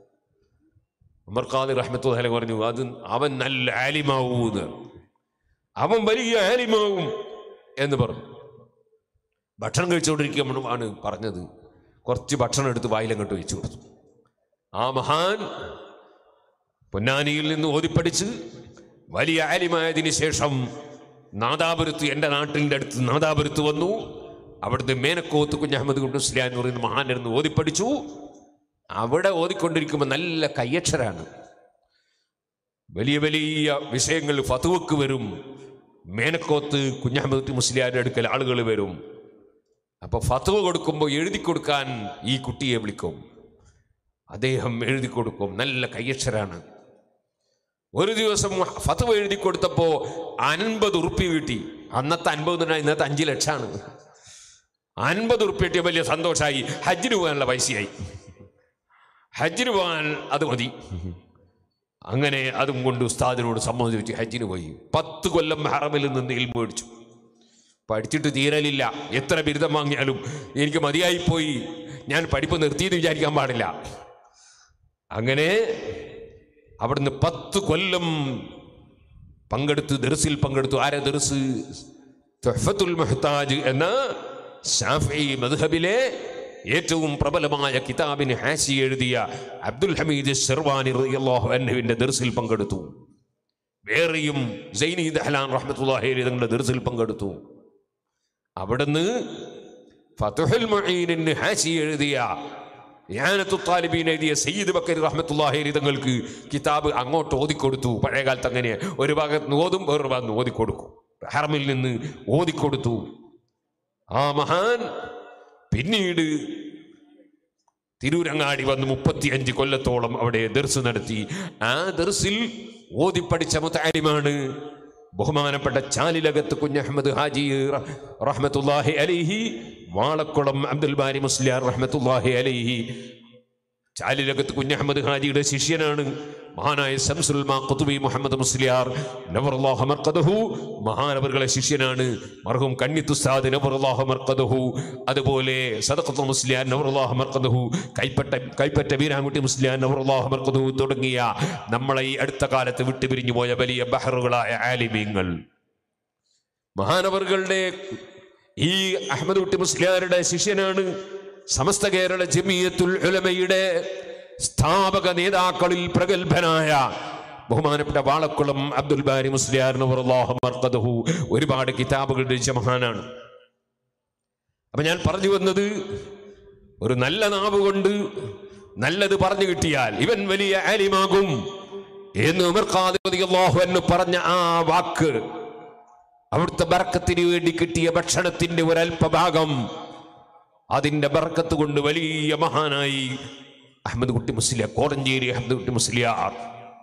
ഉമർ ഖാദിർ റഹ്മത്തുള്ളാഹി അലൈഹി പറഞ്ഞു, അത് അവൻ നല്ല ആലിമാവൂന്ന്, അവൻ വലിയ ആലിമാവും എന്ന് പറഞ്ഞു. ഭക്ഷണം കഴിച്ചുകൊണ്ടിരിക്കുമ്പോഴാണ് പറഞ്ഞത്. കുറച്ച് ഭക്ഷണം എടുത്ത് വായിലങ്ങോട്ട് വെച്ചു കൊടുത്തു. ആ മഹാൻ പൊന്നാനിയിൽ നിന്ന് ഓതിപ്പടിച്ച് വലിയ ആലിമായതിന് ശേഷം നാദാപുരത്ത്, എൻ്റെ നാട്ടിൻ്റെ അടുത്ത് നാദാപുരത്ത് വന്നു. അവിടുന്ന് മേനക്കോത്ത് കുഞ്ഞഹമ്മദ് കുട്ടി മുസ്ലിയാർ എന്ന് പറയുന്ന മഹാനിരുന്ന് ഓതിപ്പടിച്ചു. അവിടെ ഓതിക്കൊണ്ടിരിക്കുമ്പോൾ നല്ല കയ്യക്ഷരാണ്. വലിയ വലിയ വിഷയങ്ങൾ ഫത്വക്ക് വരും. മേനക്കോത്ത് കുഞ്ഞഹമ്മദ് കുട്ടി മുസ്ലിയാരുടെ അടുക്കൽ ആളുകൾ വരും. അപ്പോൾ ഫത്വ കൊടുക്കുമ്പോൾ എഴുതി കൊടുക്കാൻ ഈ കുട്ടിയെ വിളിക്കും. അദ്ദേഹം എഴുതി കൊടുക്കും. നല്ല കയ്യക്ഷരാണ്. ഒരു ദിവസം ഫത്വ എഴുതി കൊടുത്തപ്പോൾ അൻപത് ഉറുപ്പ്യ കിട്ടി. അന്നത്തെ അൻപത് ഇന്നത്തെ അഞ്ച് ലക്ഷമാണ്. അൻപത് ഉറുപ്പ്യ കിട്ടിയ വലിയ സന്തോഷമായി. ഹജ്ജിന് പോകാനുള്ള പൈസയായി. ഹജ്ജിന് പോകാൻ അത് മതി. അങ്ങനെ അതും കൊണ്ട് ഉസ്താദിനോട് സമ്മതിച്ച് ഹജ്ജിന് പോയി. പത്ത് കൊല്ലം ഹറമിൽ നിന്ന് ഇൽമു പഠിച്ചു. പഠിച്ചിട്ട് തീരലില്ല. എത്ര ബിരുദം വാങ്ങിയാലും എനിക്ക് മതിയായിപ്പോയി, ഞാൻ പഠിപ്പ് നിർത്തിയെന്ന് വിചാരിക്കാൻ പാടില്ല. അങ്ങനെ അവിടുന്ന് പത്ത് കൊല്ലം പങ്കെടുത്ത് ദർസിൽ പങ്കെടുത്തു. ആരെ ദർസ്? തുഹ്ഫത്തുൽ മുഹ്താജ് എന്ന ശാഫിഈ മദ്ഹബിലെ ഏറ്റവും പ്രബലമായ കിതാബിന് ഹാസി എഴുതിയ അബ്ദുൽ ഹമീദ് ശർവാനി റളിയല്ലാഹു അൻഹുവിന്റെ ദർസിൽ പങ്കെടുത്തു. വേറെയും സൈനി ദഹ്ലാൻ റഹ്മത്തുള്ളാഹി അലൈഹി തങ്ങളുടെ ദർസിൽ പങ്കെടുത്തു. അവിടുന്ന് ഫതുഹുൽ മുഈനിന് ഹാസി എഴുതിയ ഇആനത്തു താലിബീൻ എഴുതിയ സയ്യിദ് ബക്കർ റഹ്മത്തുള്ളാഹി അലൈഹി തങ്ങൾക്ക് കിതാബ് അങ്ങോട്ട് ഓതിക്കൊടുത്തു. പഴയ കാലത്ത് അങ്ങനെ ഒരു ഭാഗത്ത് ഓതും വേറൊരു ഭാഗത്ത് ഓതിക്കൊടുക്കും. ഹറമിൽ നിന്ന് ഓതിക്കൊടുത്തു. ആ മഹാൻ പിന്നീട് തിരൂരങ്ങാടി വന്ന് മുപ്പത്തിയഞ്ച് കൊല്ലത്തോളം അവിടെ ദർസ് നടത്തി. ആ ദർസിൽ ഓതിപ്പടിച്ച മുതഅല്ലിമാണ് ബഹുമാനപ്പെട്ട ചാലിലകത്ത് കുഞ്ഞഹമ്മദ് ഹാജി റഹ്മത്തുള്ളാഹി അലൈഹി, വാളക്കുളം അബ്ദുൽ ബാരി മുസ്ലിയാർ റഹ്മത്തുള്ളാഹി അലൈഹി. ചാലിലകത്ത് കുഞ്ഞഹമ്മദ് ഹാജിയുടെ ശിഷ്യനാണ് മഹാനായ ശംസുൽ മാ ഖുതുബി മുഹമ്മദ് മുസ്ലിയാർ നവറല്ലാഹു മർഖദഹു. മഹാനവറുകളെ ശിഷ്യനാണ് മർഹൂം കണ്ണിത്ത് ഉസ്താദ് നവറല്ലാഹു മർഖദഹു. അതുപോലെ സദഖത്തുൽ മുസ്ലിയാർ നവറല്ലാഹു മർഖദഹു, കൈപ്പറ്റ കൈപ്പറ്റ വീരാൻകുട്ടി മുസ്ലിയാർ നവറല്ലാഹു മർഖദഹു തുടങ്ങിയ നമ്മളെ ഈ അടുത്ത കാലത്ത് വിട്ടുപിരിഞ്ഞു പോയ വലിയ ബഹറുകളായ ആലിമീങ്ങൾ. മഹാനവറുകളുടെ ഈ അഹമ്മദ് കുട്ടി മുസ്ലിയാരുടെ ശിഷ്യനാണ്. സമസ്ത കേരള ജമിയത്തുൽ ഉലമയുടെ സ്ഥാപക നേതാക്കളിൽ പ്രഗത്ഭനായ ബഹുമാനപ്പെട്ട വാളക്കുളം അബ്ദുൽ ബാരി മുസ്ലിയാർ നവറല്ലാഹു മർഖദഹു ഒരുപാട് കിതാബുകൾ രചിച്ച മഹാനാണ്. അപ്പൊ ഞാൻ പറഞ്ഞു വന്നത്, ഒരു നല്ല നാവ് കൊണ്ട് നല്ലത് പറഞ്ഞു കിട്ടിയാൽ ഇവൻ വലിയ ആലിമാകും എന്ന് ഉമർ ഖാദി റളിയല്ലാഹു അൻഹു പറഞ്ഞ ആ വാക്ക്, അവിടുത്തെ ബർക്കത്തിന് വേണ്ടി കിട്ടിയ ഭക്ഷണത്തിന്റെ ഒരൽപഭാഗം, അതിന്റെ ബർക്കത്ത് കൊണ്ട് വലിയ മഹാനായി അഹമ്മദ് കുട്ടി മുസ്ലിയാർ, കോടഞ്ചേരി അഹമ്മദ് കുട്ടി മുസ്ലിയാർ.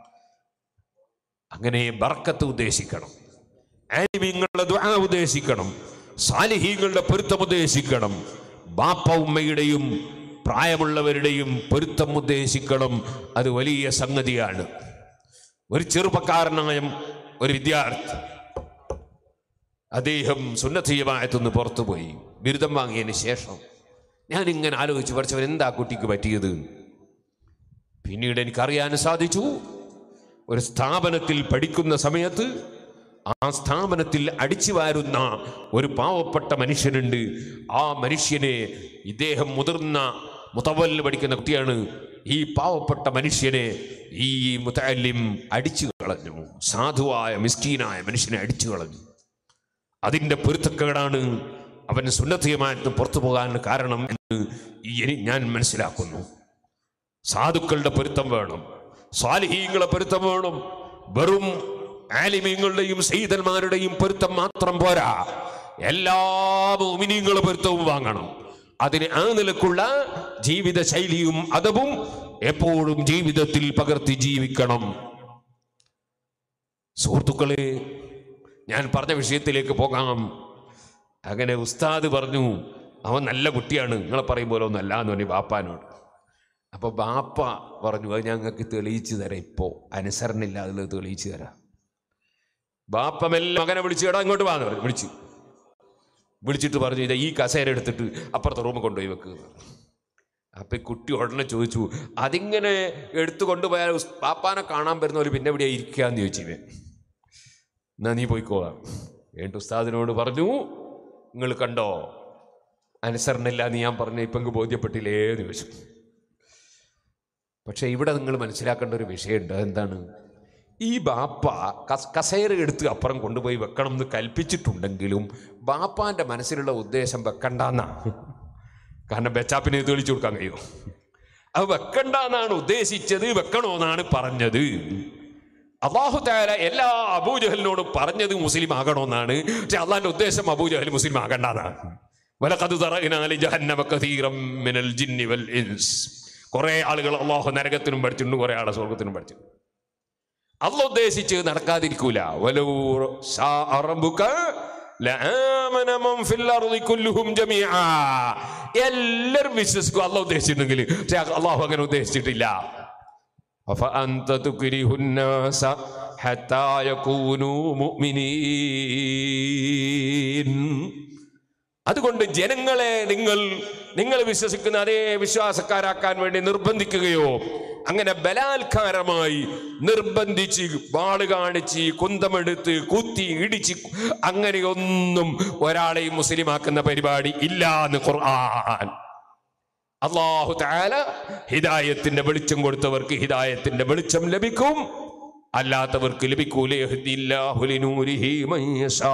അങ്ങനെ ബർക്കത്ത് ഉദ്ദേശിക്കണം, ആലിമീങ്ങളുടെ ദുആ ഉദ്ദേശിക്കണം, സാലിഹീങ്ങളുടെ പൊരുത്തം ഉദ്ദേശിക്കണം, ബാപ്പ ഉമ്മയുടെയും പ്രായമുള്ളവരുടെയും പൊരുത്തം ഉദ്ദേശിക്കണം. അത് വലിയ സംഗതിയാണ്. ഒരു ചെറുപ്പക്കാരനായ ഒരു വിദ്യാർത്ഥി, അദ്ദേഹം സുന്നത്ത് ജമാഅത്തുനിന്ന് പുറത്തുപോയി ബിരുദം വാങ്ങിയതിന് ശേഷം ഞാനിങ്ങനെ ആലോചിച്ചു, പഠിച്ചവൻ എന്താ കുട്ടിക്ക് പറ്റിയത്. പിന്നീട് എനിക്കറിയാൻ സാധിച്ചു, ഒരു സ്ഥാപനത്തിൽ പഠിക്കുന്ന സമയത്ത് ആ സ്ഥാപനത്തിൽ അടിച്ചു വാരുന്ന ഒരു പാവപ്പെട്ട മനുഷ്യനുണ്ട്. ആ മനുഷ്യനെ, ഇദ്ദേഹം മുതിർന്ന മുതവല്ലിൽ പഠിക്കുന്ന കുട്ടിയാണ്, ഈ പാവപ്പെട്ട മനുഷ്യനെ ഈ മുതഅല്ലിം അടിച്ചു കളഞ്ഞു. സാധുവായ മിസ്കീനായ മനുഷ്യനെ അടിച്ചു കളഞ്ഞു. അതിൻ്റെ പൊരുത്തക്കേടാണ് അവൻ സുന്നത്ത് ജമാഅത്തിന് പുറത്തു പോകാൻ കാരണം എന്ന് ഇനി ഞാൻ മനസ്സിലാക്കുന്നു. സാധുക്കളുടെ പൊരുത്തം വേണം, സ്വാലിഹീങ്ങളുടെ പൊരുത്തം വേണം. വെറും ആലിമീങ്ങളുടെയും സയ്യിദന്മാരുടെയും പൊരുത്തം മാത്രം പോരാ, എല്ലാ മുഅ്മിനീങ്ങളുടെ പൊരുത്തവും വാങ്ങണം. അതിന് ആ നിലക്കുള്ള ജീവിത ശൈലിയും അദബും എപ്പോഴും ജീവിതത്തിൽ പകർത്തി ജീവിക്കണം. സുഹൃത്തുക്കളെ, ഞാൻ പറഞ്ഞ വിഷയത്തിലേക്ക് പോകാം. അങ്ങനെ ഉസ്താദ് പറഞ്ഞു, അവൻ നല്ല കുട്ടിയാണ്, നിങ്ങളെ പറയും പോലെ ഒന്നല്ല എന്ന് പറഞ്ഞു ബാപ്പാനോട്. അപ്പോൾ ബാപ്പ പറഞ്ഞു, അത് ഞങ്ങൾക്ക് തെളിയിച്ചു തരാം, ഇപ്പോൾ അനുസരണയില്ല, അതിൽ തെളിയിച്ചു തരാം. ബാപ്പ മെല്ലെ മകനെ വിളിച്ചു, കേടാ ഇങ്ങോട്ട് വാന്ന് പറഞ്ഞു. വിളിച്ചു വിളിച്ചിട്ട് പറഞ്ഞു, ഇതാ ഈ കസേര എടുത്തിട്ട് അപ്പുറത്തെ റൂമിൽ കൊണ്ടുപോയി വെക്കുക. അപ്പം ഈ കുട്ടി ഉടനെ ചോദിച്ചു, അതിങ്ങനെ എടുത്തു കൊണ്ടുപോയാൽ ബാപ്പാനെ കാണാൻ വരുന്നവർ പിന്നെ എവിടെയാ ഇരിക്കുകയെന്ന് ചോദിച്ചു. എന്നാ നീ പോയിക്കോളാം. എന്നിട്ട് ഉസ്താദിനോട് പറഞ്ഞു, നിങ്ങൾ കണ്ടോ അനുസരണയില്ല എന്ന് ഞാൻ പറഞ്ഞ ഇപ്പം ഇങ്ങ് ബോധ്യപ്പെട്ടില്ലേ എന്ന് ചോദിച്ചു. പക്ഷെ ഇവിടെ നിങ്ങൾ മനസ്സിലാക്കേണ്ട ഒരു വിഷയമുണ്ട്. അതെന്താണ്? ഈ ബാപ്പ കസ് കസേര എടുത്ത് അപ്പുറം കൊണ്ടുപോയി വെക്കണം എന്ന് കൽപ്പിച്ചിട്ടുണ്ടെങ്കിലും ബാപ്പാൻ്റെ മനസ്സിലുള്ള ഉദ്ദേശം വെക്കണ്ടെന്നാ. കാരണം ബെച്ചാപ്പിനെ തെളിച്ചു കൊടുക്കാൻ കഴിയും. അത് വെക്കണ്ടെന്നാണ് ഉദ്ദേശിച്ചത്, വെക്കണമെന്നാണ് പറഞ്ഞത്. അല്ലാഹു തആല എല്ലാ അബൂജഹലിനോടും പറഞ്ഞത് മുസ്ലിം ആകണമെന്നാണ്. പക്ഷെ അള്ളാഹിന്റെ ഉദ്ദേശം അബൂജഹൽ മുസ്ലിം ആകണ്ടെന്നാണ്. വലഖദ് ദറഅനാ ലിജഹന്നമ കസീറൻ മിനൽ ജിന്നി വൽ ഇൻസ്. കുറെ ആളുകൾ അള്ളാഹു നരകത്തിനും പഠിച്ചിട്ടുണ്ട്, കുറെ ആളെ സ്വർഗത്തിനും പഠിച്ചു. അള്ളാഹു ഉദ്ദേശിച്ച് നടക്കാതിരിക്കൂല. വലൗ ശാഅ റബ്ബുക ലആമന മൻ ഫിൽ അർളി കുല്ലുഹും ജമീഅ. എല്ലാവരും വിശ്വസിക്കും അള്ളാഹു ഉദ്ദേശിച്ചിട്ടുണ്ടെങ്കിൽ. പക്ഷെ അള്ളാഹു അങ്ങനെ ഉദ്ദേശിച്ചിട്ടില്ല. أفأنت تكره الناس حتى يكونوا مؤمنين. അതുകൊണ്ട് ജനങ്ങളെ നിങ്ങൾ നിങ്ങൾ വിശ്വസിക്കുന്ന അതേ വിശ്വാസക്കാരാക്കാൻ വേണ്ടി നിർബന്ധിക്കുകയോ, അങ്ങനെ ബലാത്കാരമായി നിർബന്ധിച്ച് വാള് കാണിച്ച് കുന്തമെടുത്ത് കുത്തി ഇടിച്ച് അങ്ങനെയൊന്നും ഒരാളെയും മുസ്ലിമാക്കുന്ന പരിപാടി ഇല്ല എന്ന് ഖുർആൻ. അല്ലാഹു തആല ഹിദായത്തിന്റെ വെളിച്ചം കൊടുത്തവർക്ക് ഹിദായത്തിന്റെ വെളിച്ചം ലഭിക്കും, അല്ലാത്തവർക്ക് ലഭിക്കൂല. യഹ്ദില്ലാഹു ലിനൂരിഹി മൻ യശാ.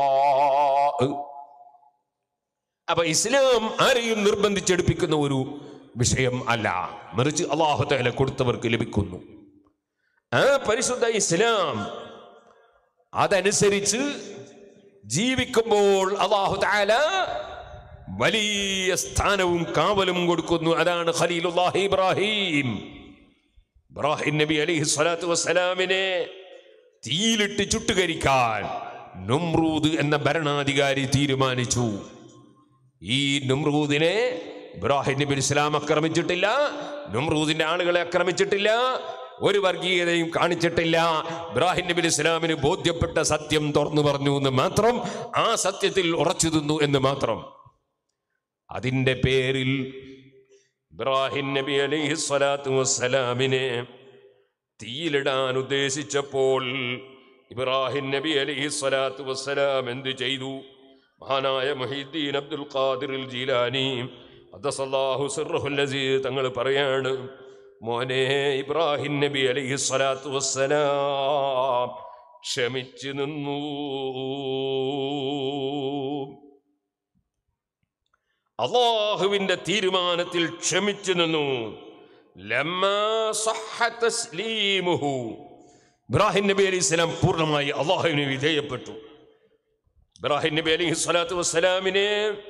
അപ്പൊ ഇസ്ലാം ആരെയും നിർബന്ധിച്ചെടുപ്പിക്കുന്ന ഒരു വിഷയം അല്ല, മറിച്ച് അല്ലാഹു തആല കൊടുത്തവർക്ക് ലഭിക്കുന്നു. ആ പരിശുദ്ധ ഇസ്ലാം അതനുസരിച്ച് ജീവിക്കുമ്പോൾ അല്ലാഹു തആല വലിയ സ്ഥാനവും കാവലും കൊടുക്കുന്നു. അതാണ് ഖലീലുല്ലാഹി ഇബ്രാഹിം. ഇബ്രാഹിം നബി അലൈഹി സ്വലാത്തു വസ്സലാമിനെ തീയിലിട്ട് ചുട്ടുകരിക്കാൻ നമ്രൂദ് എന്ന ഭരണാധികാരി തീരുമാനിച്ചു. ഈ നമ്രൂദിനെ ഇബ്രാഹിം നബി ഇസ്ലാം ആക്രമിച്ചിട്ടില്ല, നമ്രൂദിന്റെ ആളുകളെ ആക്രമിച്ചിട്ടില്ല, ഒരു വർഗീയതയും കാണിച്ചിട്ടില്ല. ഇബ്രാഹിം നബി ഇസ്ലാമിന് ബോധ്യപ്പെട്ട സത്യം തുറന്നു പറഞ്ഞു എന്ന് മാത്രം, ആ സത്യത്തിൽ ഉറച്ചു നിന്നു എന്ന് മാത്രം. അതിൻ്റെ പേരിൽ ഇബ്രാഹിം നബി അലൈഹി സ്വലാത്തു വസ്സലാമിനെ തീയിലിടാൻ ഉദ്ദേശിച്ചപ്പോൾ ഇബ്രാഹിം നബി അലൈഹി സ്വലാത്തു വസ്സലാം എന്ത് ചെയ്തു? മഹാനായ മുഹീദ്ദീൻ അബ്ദുൽ ഖാദിർ ജീലാനി ഖദ്ദസല്ലാഹു സിർറഹുൽ അസീസ് തങ്ങൾ പറയാണ്, മോനെ ഇബ്രാഹിം നബി അലൈഹി സ്വലാത്തു വസ്സലാം ക്ഷമിച്ചു നിന്നു. അല്ലാഹുവിന്റെ തീരുമാനത്തിൽ ക്ഷമിച്ചു നിന്നു. ലമ്മാ സഹ്ഹ തസ്ലീമുഹു, ഇബ്രാഹിം നബി അലൈഹി സ്വലാം പൂർണ്ണമായി അല്ലാഹുവിന് വിധേയപ്പെട്ടു. ഇബ്രാഹിം നബി അലൈഹി സ്വലാത്തു വസ്സലാമിനെ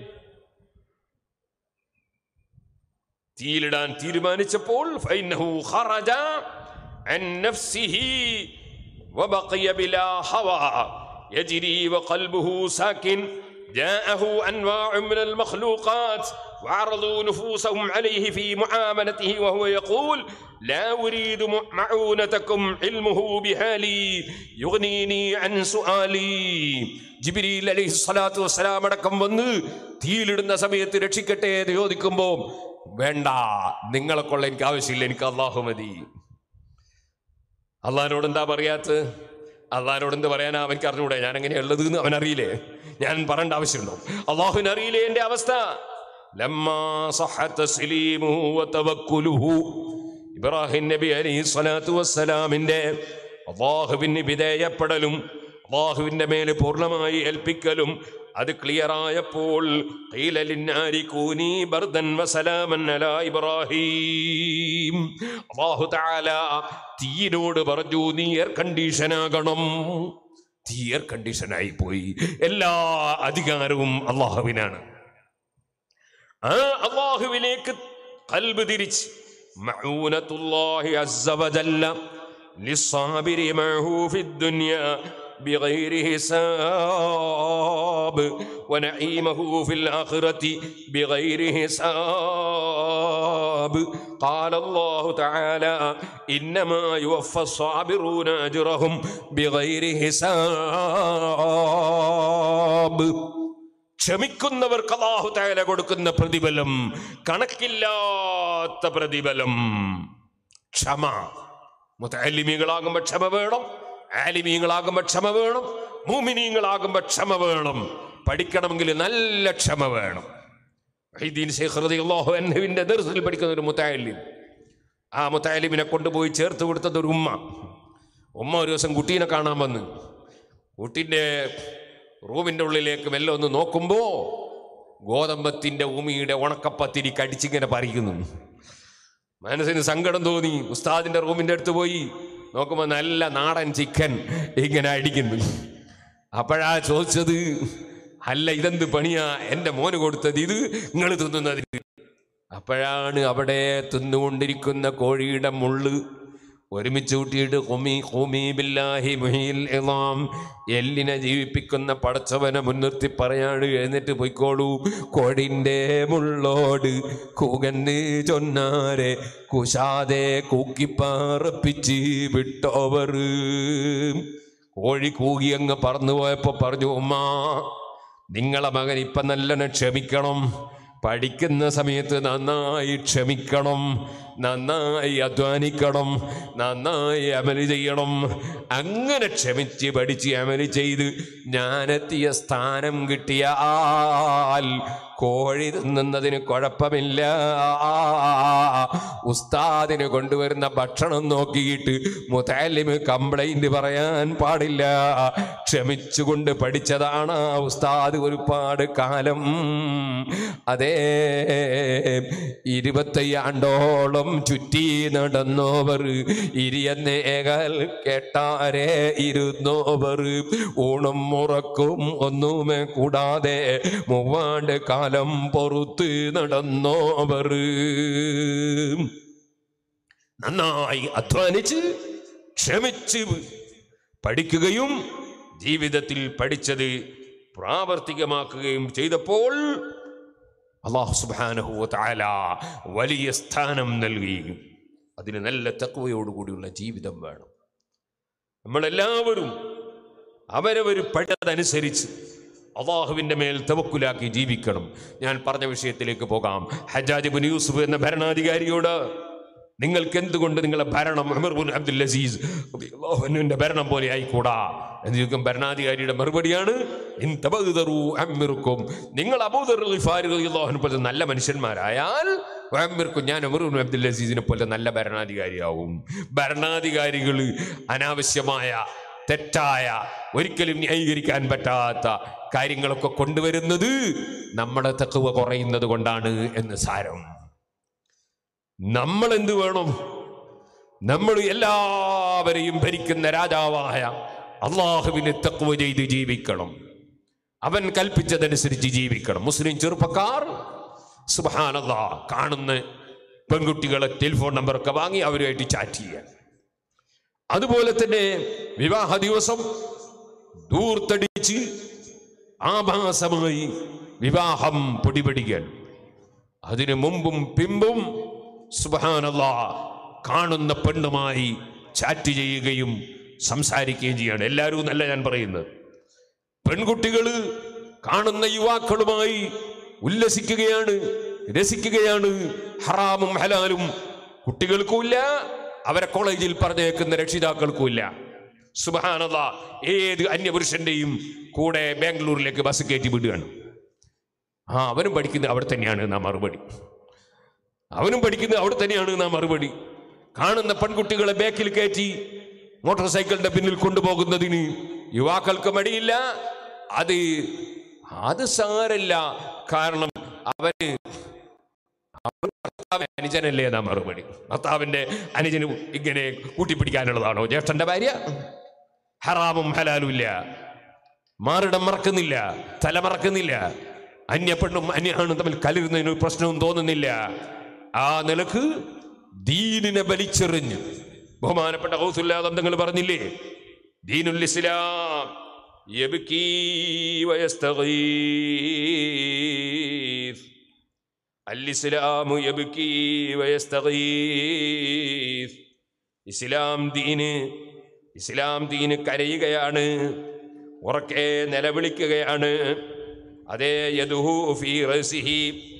തീയിലിടാൻ തീരുമാനിച്ചപ്പോൾ ഫൈനഹു ഖറജ അൻ നഫ്സിഹി വബഖിയ ബിലാ ഹവാ യജ്രി വഖൽബുഹു സാകിൻ جاءه أنواع من المخلوقات وعرضوا نفوسهم عليه في معاملته وهو يقول لا أريد معونتكم علمه بحالي يغنيني عن سؤالي. ജിബ്രീൽ അലൈഹി സ്വലാത്തു വസ്സലാം അടക്കം വന്ന് തീയിലിടുന്ന സമയത്ത് രക്ഷിക്കട്ടെ എന്ന് ചോദിക്കുമ്പോൾ, വേണ്ട, നിങ്ങളെ കൊള്ള എനിക്ക് ആവശ്യമില്ല, എനിക്ക് അള്ളാഹു മതി. അള്ളാഹിനോട് എന്താ പറയാത്തത്? അള്ളാഹിനോട് എന്ത് പറയാനാ? അവനക്ക് അറിഞ്ഞൂടെ ഞാൻ എങ്ങനെയുള്ളത് എന്ന്? അവനറിയില്ലേ? ഞാൻ പറയേണ്ട ആവശ്യമുണ്ടോ? അള്ളാഹുവിന് അറിയില്ലേ എൻ്റെ അവസ്ഥ? ലമ്മാ സഹ്ഹ തസ്ലീമുഹു വതവക്കുലുഹു, ഇബ്രാഹിം നബി അലൈഹി സ്വലാത്തു വസ്സലാമിന്റെ അള്ളാഹുവിന് വിധേയപ്പെടലും അള്ളാഹുവിന്റെ മേല് പൂർണ്ണമായി ഏൽപ്പിക്കലും അത് ക്ലിയറായപ്പോൾ ഖീല ലിന്നാരി കൂനി ബർദൻ വസലാമൻ അലാ ഇബ്രാഹിം, അല്ലാഹു തആല തീയിനോട് പറഞ്ഞു, നീ എയർ കണ്ടീഷൻ ആകണം. തീ എയർ കണ്ടീഷനായി പോയി. എല്ലാ അധികാരവും അള്ളാഹുവിനാണ്. ആ അള്ളാഹുവിലേക്ക് ഖൽബ് തിരിച്ച് മഊനത്തുല്ലാഹി അസ്സ വജല്ല ലിസ്സാബിരി മഅഹു ഫിദ്ദുനിയ بغير حساب ونعيمه في الآخرة بغير حساب. قال الله تعالى إنما يوفى الصابرون أجرهم بغير حساب. ക്ഷമിക്കുന്നവർക്ക് അല്ലാഹു തആല കൊടുക്കുന്ന പ്രതിഫലം കണക്കില്ലാത്ത പ്രതിഫലം. ക്ഷമ. മുതഅല്ലിമീങ്ങളാകുമ്പോൾ ക്ഷമ വേണം, ആലിമീങ്ങളാകുമ്പോൾ ക്ഷമ വേണം, മുഅ്മിനീങ്ങളാകുമ്പോൾ ക്ഷമ വേണം. പഠിക്കണമെങ്കിൽ നല്ല ക്ഷമ വേണം. മുഹീദ്ദീൻ ശൈഖ് റളിയല്ലാഹു അൻഹുവിന്റെ ദർസിൽ പഠിക്കുന്ന ഒരു മുതഅല്ലിം, ആ മുതഅല്ലിമിനെ കൊണ്ടുപോയി ചേർത്ത് കൊടുത്തത് ഒരു ഉമ്മ. ഉമ്മ ഒരു ദിവസം കുട്ടീനെ കാണാൻ വന്ന് കുട്ടീൻ്റെ റൂമിൻ്റെ ഉള്ളിലേക്ക് മെല്ലെ ഒന്ന് നോക്കുമ്പോൾ ഗോതമ്പത്തിൻ്റെ ഉമിയുടെ ഉണക്കപ്പത്തിരി കടിച്ചിങ്ങനെ പറിക്കുന്നു. മനസ്സിന് സങ്കടം തോന്നി. ഉസ്താദിൻ്റെ റൂമിൻ്റെ അടുത്ത് പോയി നോക്കുമ്പോൾ നല്ല നാടൻ ചിക്കൻ ഇങ്ങനെ അടിക്കുന്നു. അപ്പോഴാ ചോദിച്ചത്, അല്ല ഇതെന്ത് പണിയാ എൻ്റെ മോന് കൊടുത്തത്, ഇത് നിങ്ങൾ തിന്നുന്നതിന്? അപ്പോഴാണ് അവിടെ തിന്നുകൊണ്ടിരിക്കുന്ന കോഴിയുടെ മുള്ള് ഒരുമിച്ച് കൂട്ടിയിട്ട് ഖുമി ഖുമി ബില്ലാഹി മുഹീൽ ഇളാം, എല്ലിനെ ജീവിപ്പിക്കുന്ന പടച്ചവനെ മുൻനിർത്തി പറയാണ്, എഴുന്നേറ്റ് പോയിക്കോളൂ. കോഴിൻ്റെ മുള്ളോട് കൂകന്ന് ചൊന്നാരെ കുശാതെ കൂക്കിപ്പാറപ്പിച്ച് വിട്ടോവർ. കോഴി കൂകി അങ്ങ് പറന്നു പോയപ്പോൾ പറഞ്ഞു, ഉമ്മ നിങ്ങളെ മകൻ ഇപ്പം നല്ലോണം ക്ഷമിക്കണം, പഠിക്കുന്ന സമയത്ത് നന്നായി ക്ഷമിക്കണം, നന്നായി അധ്വാനിക്കണം, നന്നായി അമല് ചെയ്യണം. അങ്ങനെ ക്ഷമിച്ച് പഠിച്ച് അമല് ചെയ്ത് ഞാനെത്തിയ സ്ഥാനം കിട്ടിയാൽ കോഴി തിന്നുന്നതിന് കുഴപ്പമില്ല. ഉസ്താദിന് കൊണ്ടുവരുന്ന ഭക്ഷണം നോക്കിയിട്ട് മുതഅല്ലിമ് കംപ്ലൈന്റ് പറയാൻ പാടില്ല. ക്ഷമിച്ചുകൊണ്ട് പഠിച്ചതാണ് ഉസ്താദ് ഒരുപാട് കാലം. അതേ, ഇരുപത്തയ്യാണ്ടോളം ചുറ്റി നടന്നോവർ, ഇരിയന്നേകാൽ കേട്ടാരെ ഇരുന്നോവർ, ഊണും മുറക്കും ഒന്നുമേ കൂടാതെ മൂവാണ്ട് കാലം പൊറുത്ത് നടന്നോവർ, നന്നായി അധ്വാനിച്ച് ക്ഷമിച്ച് പഠിക്കുകയും ജീവിതത്തിൽ പഠിച്ചത് പ്രാവർത്തികമാക്കുകയും ചെയ്തപ്പോൾ അല്ലാഹു സുബ്ഹാനഹു വ തആല വലിയ സ്ഥാനം നൽകി. അതിന് നല്ല തഖ്വയോടുകൂടിയുള്ള ജീവിതം വേണം. നമ്മളെല്ലാവരും അവരവർ പഠിച്ചതനുസരിച്ച് അള്ളാഹുവിൻ്റെ മേൽ തവക്കുലാക്കി ജീവിക്കണം. ഞാൻ പറഞ്ഞ വിഷയത്തിലേക്ക് പോകാം. ഹജ്ജാജ് ഇബ്നു യൂസുഫ് എന്ന ഭരണാധികാരിയോട് നിങ്ങൾക്ക് എന്തുകൊണ്ട് നിങ്ങളെ ഭരണം ഉമർ ഇബ്നു അബ്ദുൽ അസീസ് റളിയല്ലാഹു അൻഹുവിന്റെ ഭരണം പോലെ ആയിക്കൂടാ എന്ന് ചോദിക്കും. ഭരണാധികാരിയുടെ മറുപടിയാണ്, ഇൻ തബദറു അംറുക്കും, നിങ്ങൾ അബൂദർ ഗിഫാരി റളിയല്ലാഹു അൻഹു പോലെ നല്ല മനുഷ്യന്മാരായാൽ അംറുക്കും, ഞാൻ ഉമർ ഇബ്നു അബ്ദുൽ അസീസിനെ പോലെ നല്ല ഭരണാധികാരിയാവും. ഭരണാധികാരികൾ അനാവശ്യമായ തെറ്റായ ഒരിക്കലും ന്യായീകരിക്കാൻ പറ്റാത്ത കാര്യങ്ങളൊക്കെ കൊണ്ടുവരുന്നത് നമ്മുടെ തഖ്വ കുറയുന്നത് കൊണ്ടാണ് എന്ന് സാരം. നമ്മൾ എന്ത് വേണം? നമ്മൾ എല്ലാവരെയും ഭരിക്കുന്ന രാജാവായ അള്ളാഹുവിനെ തഖ്വ ചെയ്ത് ജീവിക്കണം. അവൻ കൽപ്പിച്ചതനുസരിച്ച് ജീവിക്കണം. മുസ്ലിം ചെറുപ്പക്കാർ സുബ്ഹാനല്ലാഹ് കാണുന്ന പെൺകുട്ടികളെ ടെലിഫോൺ നമ്പറൊക്കെ വാങ്ങി അവരുമായിട്ട് ചാറ്റ് ചെയ്യാൻ. അതുപോലെ തന്നെ വിവാഹ ദിവസം ദൂർത്തടിച്ച് ആഭാസമായി വിവാഹം പൊടിപടിക്കാൻ. അതിനു മുമ്പും പിമ്പും സുബ്ഹാനല്ലാഹ് കാണുന്ന പെണ്ണുമായി ചാറ്റ് ചെയ്യുകയും സംസാരിക്കുകയും ചെയ്യാണ്. എല്ലാവരും എന്നല്ല ഞാൻ പറയുന്നത്. പെൺകുട്ടികൾ കാണുന്ന യുവാക്കളുമായി ഉല്ലസിക്കുകയാണ്, രസിക്കുകയാണ്. ഹറാമും ഹലാലും കുട്ടികൾക്കുമില്ല, അവരെ കോളേജിൽ പറഞ്ഞേക്കുന്ന രക്ഷിതാക്കൾക്കുമില്ല. സുബ്ഹാനല്ലാഹ് ഏത് അന്യപുരുഷന്റെയും കൂടെ ബാംഗ്ലൂരിലേക്ക് ബസ് കയറ്റി വിടുകയാണ്. ആ അവനും പഠിക്കുന്നത് അവിടെ തന്നെയാണ് നാം മറുപടി. അവനും പഠിക്കുന്നത് അവിടെ തന്നെയാണ് നാം മറുപടി. കാണുന്ന പെൺകുട്ടികളെ ബാക്കിൽ കയറ്റി മോട്ടോർ സൈക്കിളിന്റെ പിന്നിൽ കൊണ്ടുപോകുന്നതിന് യുവാക്കൾക്ക് മടിയില്ല. അത് അത് സാരല്ല, കാരണം അവന് അനുജനല്ലേ നാം മറുപടി. ഭർത്താവിന്റെ അനുജന് ഇങ്ങനെ കൂട്ടിപ്പിടിക്കാനുള്ളതാണോ ജ്യേഷ്ഠന്റെ ഭാര്യ? ഹറാമും ഹലാലും ഇല്ല, മാറിടം മറക്കുന്നില്ല, തല മറക്കുന്നില്ല. അന്യ പെണ്ണും അന്യാണും തമ്മിൽ കലരുന്നതിന് പ്രശ്നവും തോന്നുന്നില്ല. ആ നിലക്ക് ദീനിനെ വലിച്ചെറിഞ്ഞ് ബഹുമാനപ്പെട്ട ഗൗസുല്ലാദം തങ്ങൾ പറഞ്ഞില്ലേ, ദീനുൽ ഇസ്ലാം യബ്കീ വയസ്തഗീസ്, അൽ ഇസ്ലാമു യബ്കീ വയസ്തഗീസ്. ഇസ്ലാം ദീന് ഇസ്ലാം ദീന് കരയുകയാണ്, ഉറക്കെ നിലവിളിക്കുകയാണ്. അതേ യദുഹു ഫീ റസിഹി,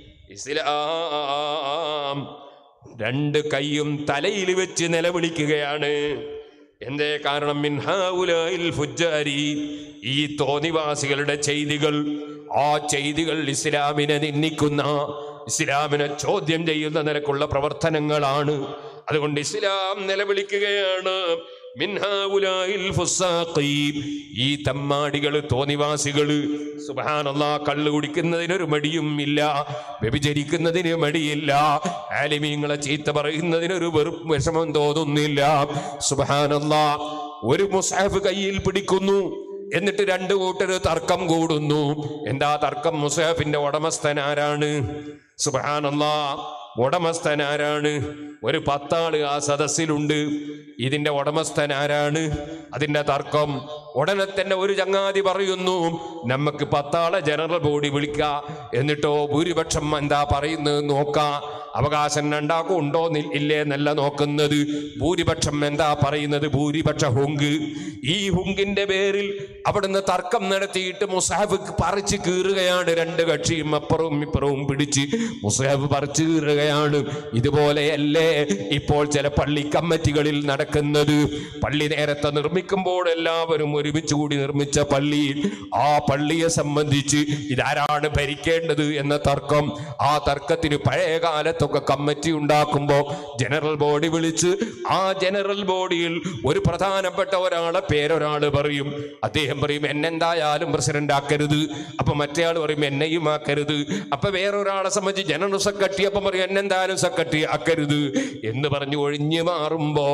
ഇസ്ലാം രണ്ട് കൈയും തലയിൽ വെച്ച് നിലവിളിക്കുകയാണ്. എന്തേ കാരണം? മിൻ ഹൗലാഇൽ ഫുജ്ജാരി, ഈ തോന്നിവാസികളുടെ ചെയ്തികൾ, ആ ചെയ്തികൾ ഇസ്ലാമിനെ നിന്ദിക്കുന്ന, ഇസ്ലാമിനെ ചോദ്യം ചെയ്യുന്ന നിലക്കുള്ള പ്രവർത്തനങ്ങളാണ്. അതുകൊണ്ട് ഇസ്ലാം നിലവിളിക്കുകയാണ്. മിൻ ഹൗലാഇൽ ഫുസാഖി, ഈ തമ്മാടികൾ, തോന്നിവാസികൾ, സുബ്ഹാനല്ലാഹ്, കള്ളു കുടിക്കുന്നതിനൊരു മടിയും ഇല്ല, വ്യഭിചരിക്കുന്നതിന് മടിയില്ല, ആലിമീങ്ങളെ ചീത്ത പറയുന്നതിനൊരു വെറുപ്പ് വിഷമം തോന്നുന്നില്ല. സുബ്ഹാനല്ലാഹ്, ഒരു മുസ്ഹഫ് കയ്യിൽ പിടിക്കുന്നു, എന്നിട്ട് രണ്ടു കൂട്ടര് തർക്കം കൂടുന്നു. എന്താ തർക്കം? മുസ്ഹഫിന്റെ ഉടമസ്ഥൻ ആരാണ്? സുബ്ഹാനല്ലാഹ്, ഉടമസ്ഥൻ ആരാണ്? ഒരു പത്താള് ആ സദസ്സിലുണ്ട്. ഇതിന്റെ ഉടമസ്ഥൻ ആരാണ്? അതിന്റെ തർക്കം. ഉടനെ തന്നെ ഒരു ചങ്ങാതി പറയുന്നു, നമുക്ക് പത്താളെ ജനറൽ ബോഡി വിളിക്കാം, എന്നിട്ടോ ഭൂരിപക്ഷം എന്താ പറയുന്നത് നോക്കാം. അവകാശം രണ്ടാക്കും ഉണ്ടോ ഇല്ലേ എന്നല്ല നോക്കുന്നത്, ഭൂരിപക്ഷം എന്താ പറയുന്നത്, ഭൂരിപക്ഷ ഹുങ്ക്. ഈ ഹുങ്കിന്റെ പേരിൽ അവിടുന്ന് തർക്കം നടത്തിയിട്ട് മുസ്ഹഫ് പറിച്ച് കീറുകയാണ്. രണ്ട് കക്ഷിയും അപ്പുറവും ഇപ്പുറവും പിടിച്ച് മുസ്ഹഫ് പറിച്ച് കീറുകയാണ്. ഇതുപോലെയല്ലേ ഇപ്പോൾ ചില പള്ളി കമ്മിറ്റികളിൽ നടക്കുന്നത്? പള്ളി നേരത്തെ നിർമ്മിക്കുമ്പോൾ എല്ലാവരും ഒരുമിച്ച് കൂടി നിർമ്മിച്ച പള്ളിയിൽ ആ പള്ളിയെ സംബന്ധിച്ച് ഇതാരാണ് ഭരിക്കേണ്ടത് എന്ന തർക്കം. ആ തർക്കത്തിന് പഴയ കാലത്തൊക്കെ കമ്മിറ്റി ഉണ്ടാക്കുമ്പോൾ ജനറൽ ബോഡി വിളിച്ച് ആ ജനറൽ ബോഡിയിൽ ഒരു പ്രധാനപ്പെട്ട ഒരാളെ പേരൊരാള് പറയും. അദ്ദേഹം പറയും എന്നെന്തായാലും പ്രസിഡന്റ് ആക്കരുത്. അപ്പൊ മറ്റേ ആൾ പറയും എന്നെയും ആക്കരുത്. അപ്പൊ വേറൊരാളെ സംബന്ധിച്ച് ജനറൽ സെക്രട്ടറി അപ്പം പറയും എന്നെന്തായാലും സെക്രട്ടറി ആക്കരുത് എന്ന് പറഞ്ഞു ഒഴിഞ്ഞു മാറുമ്പോ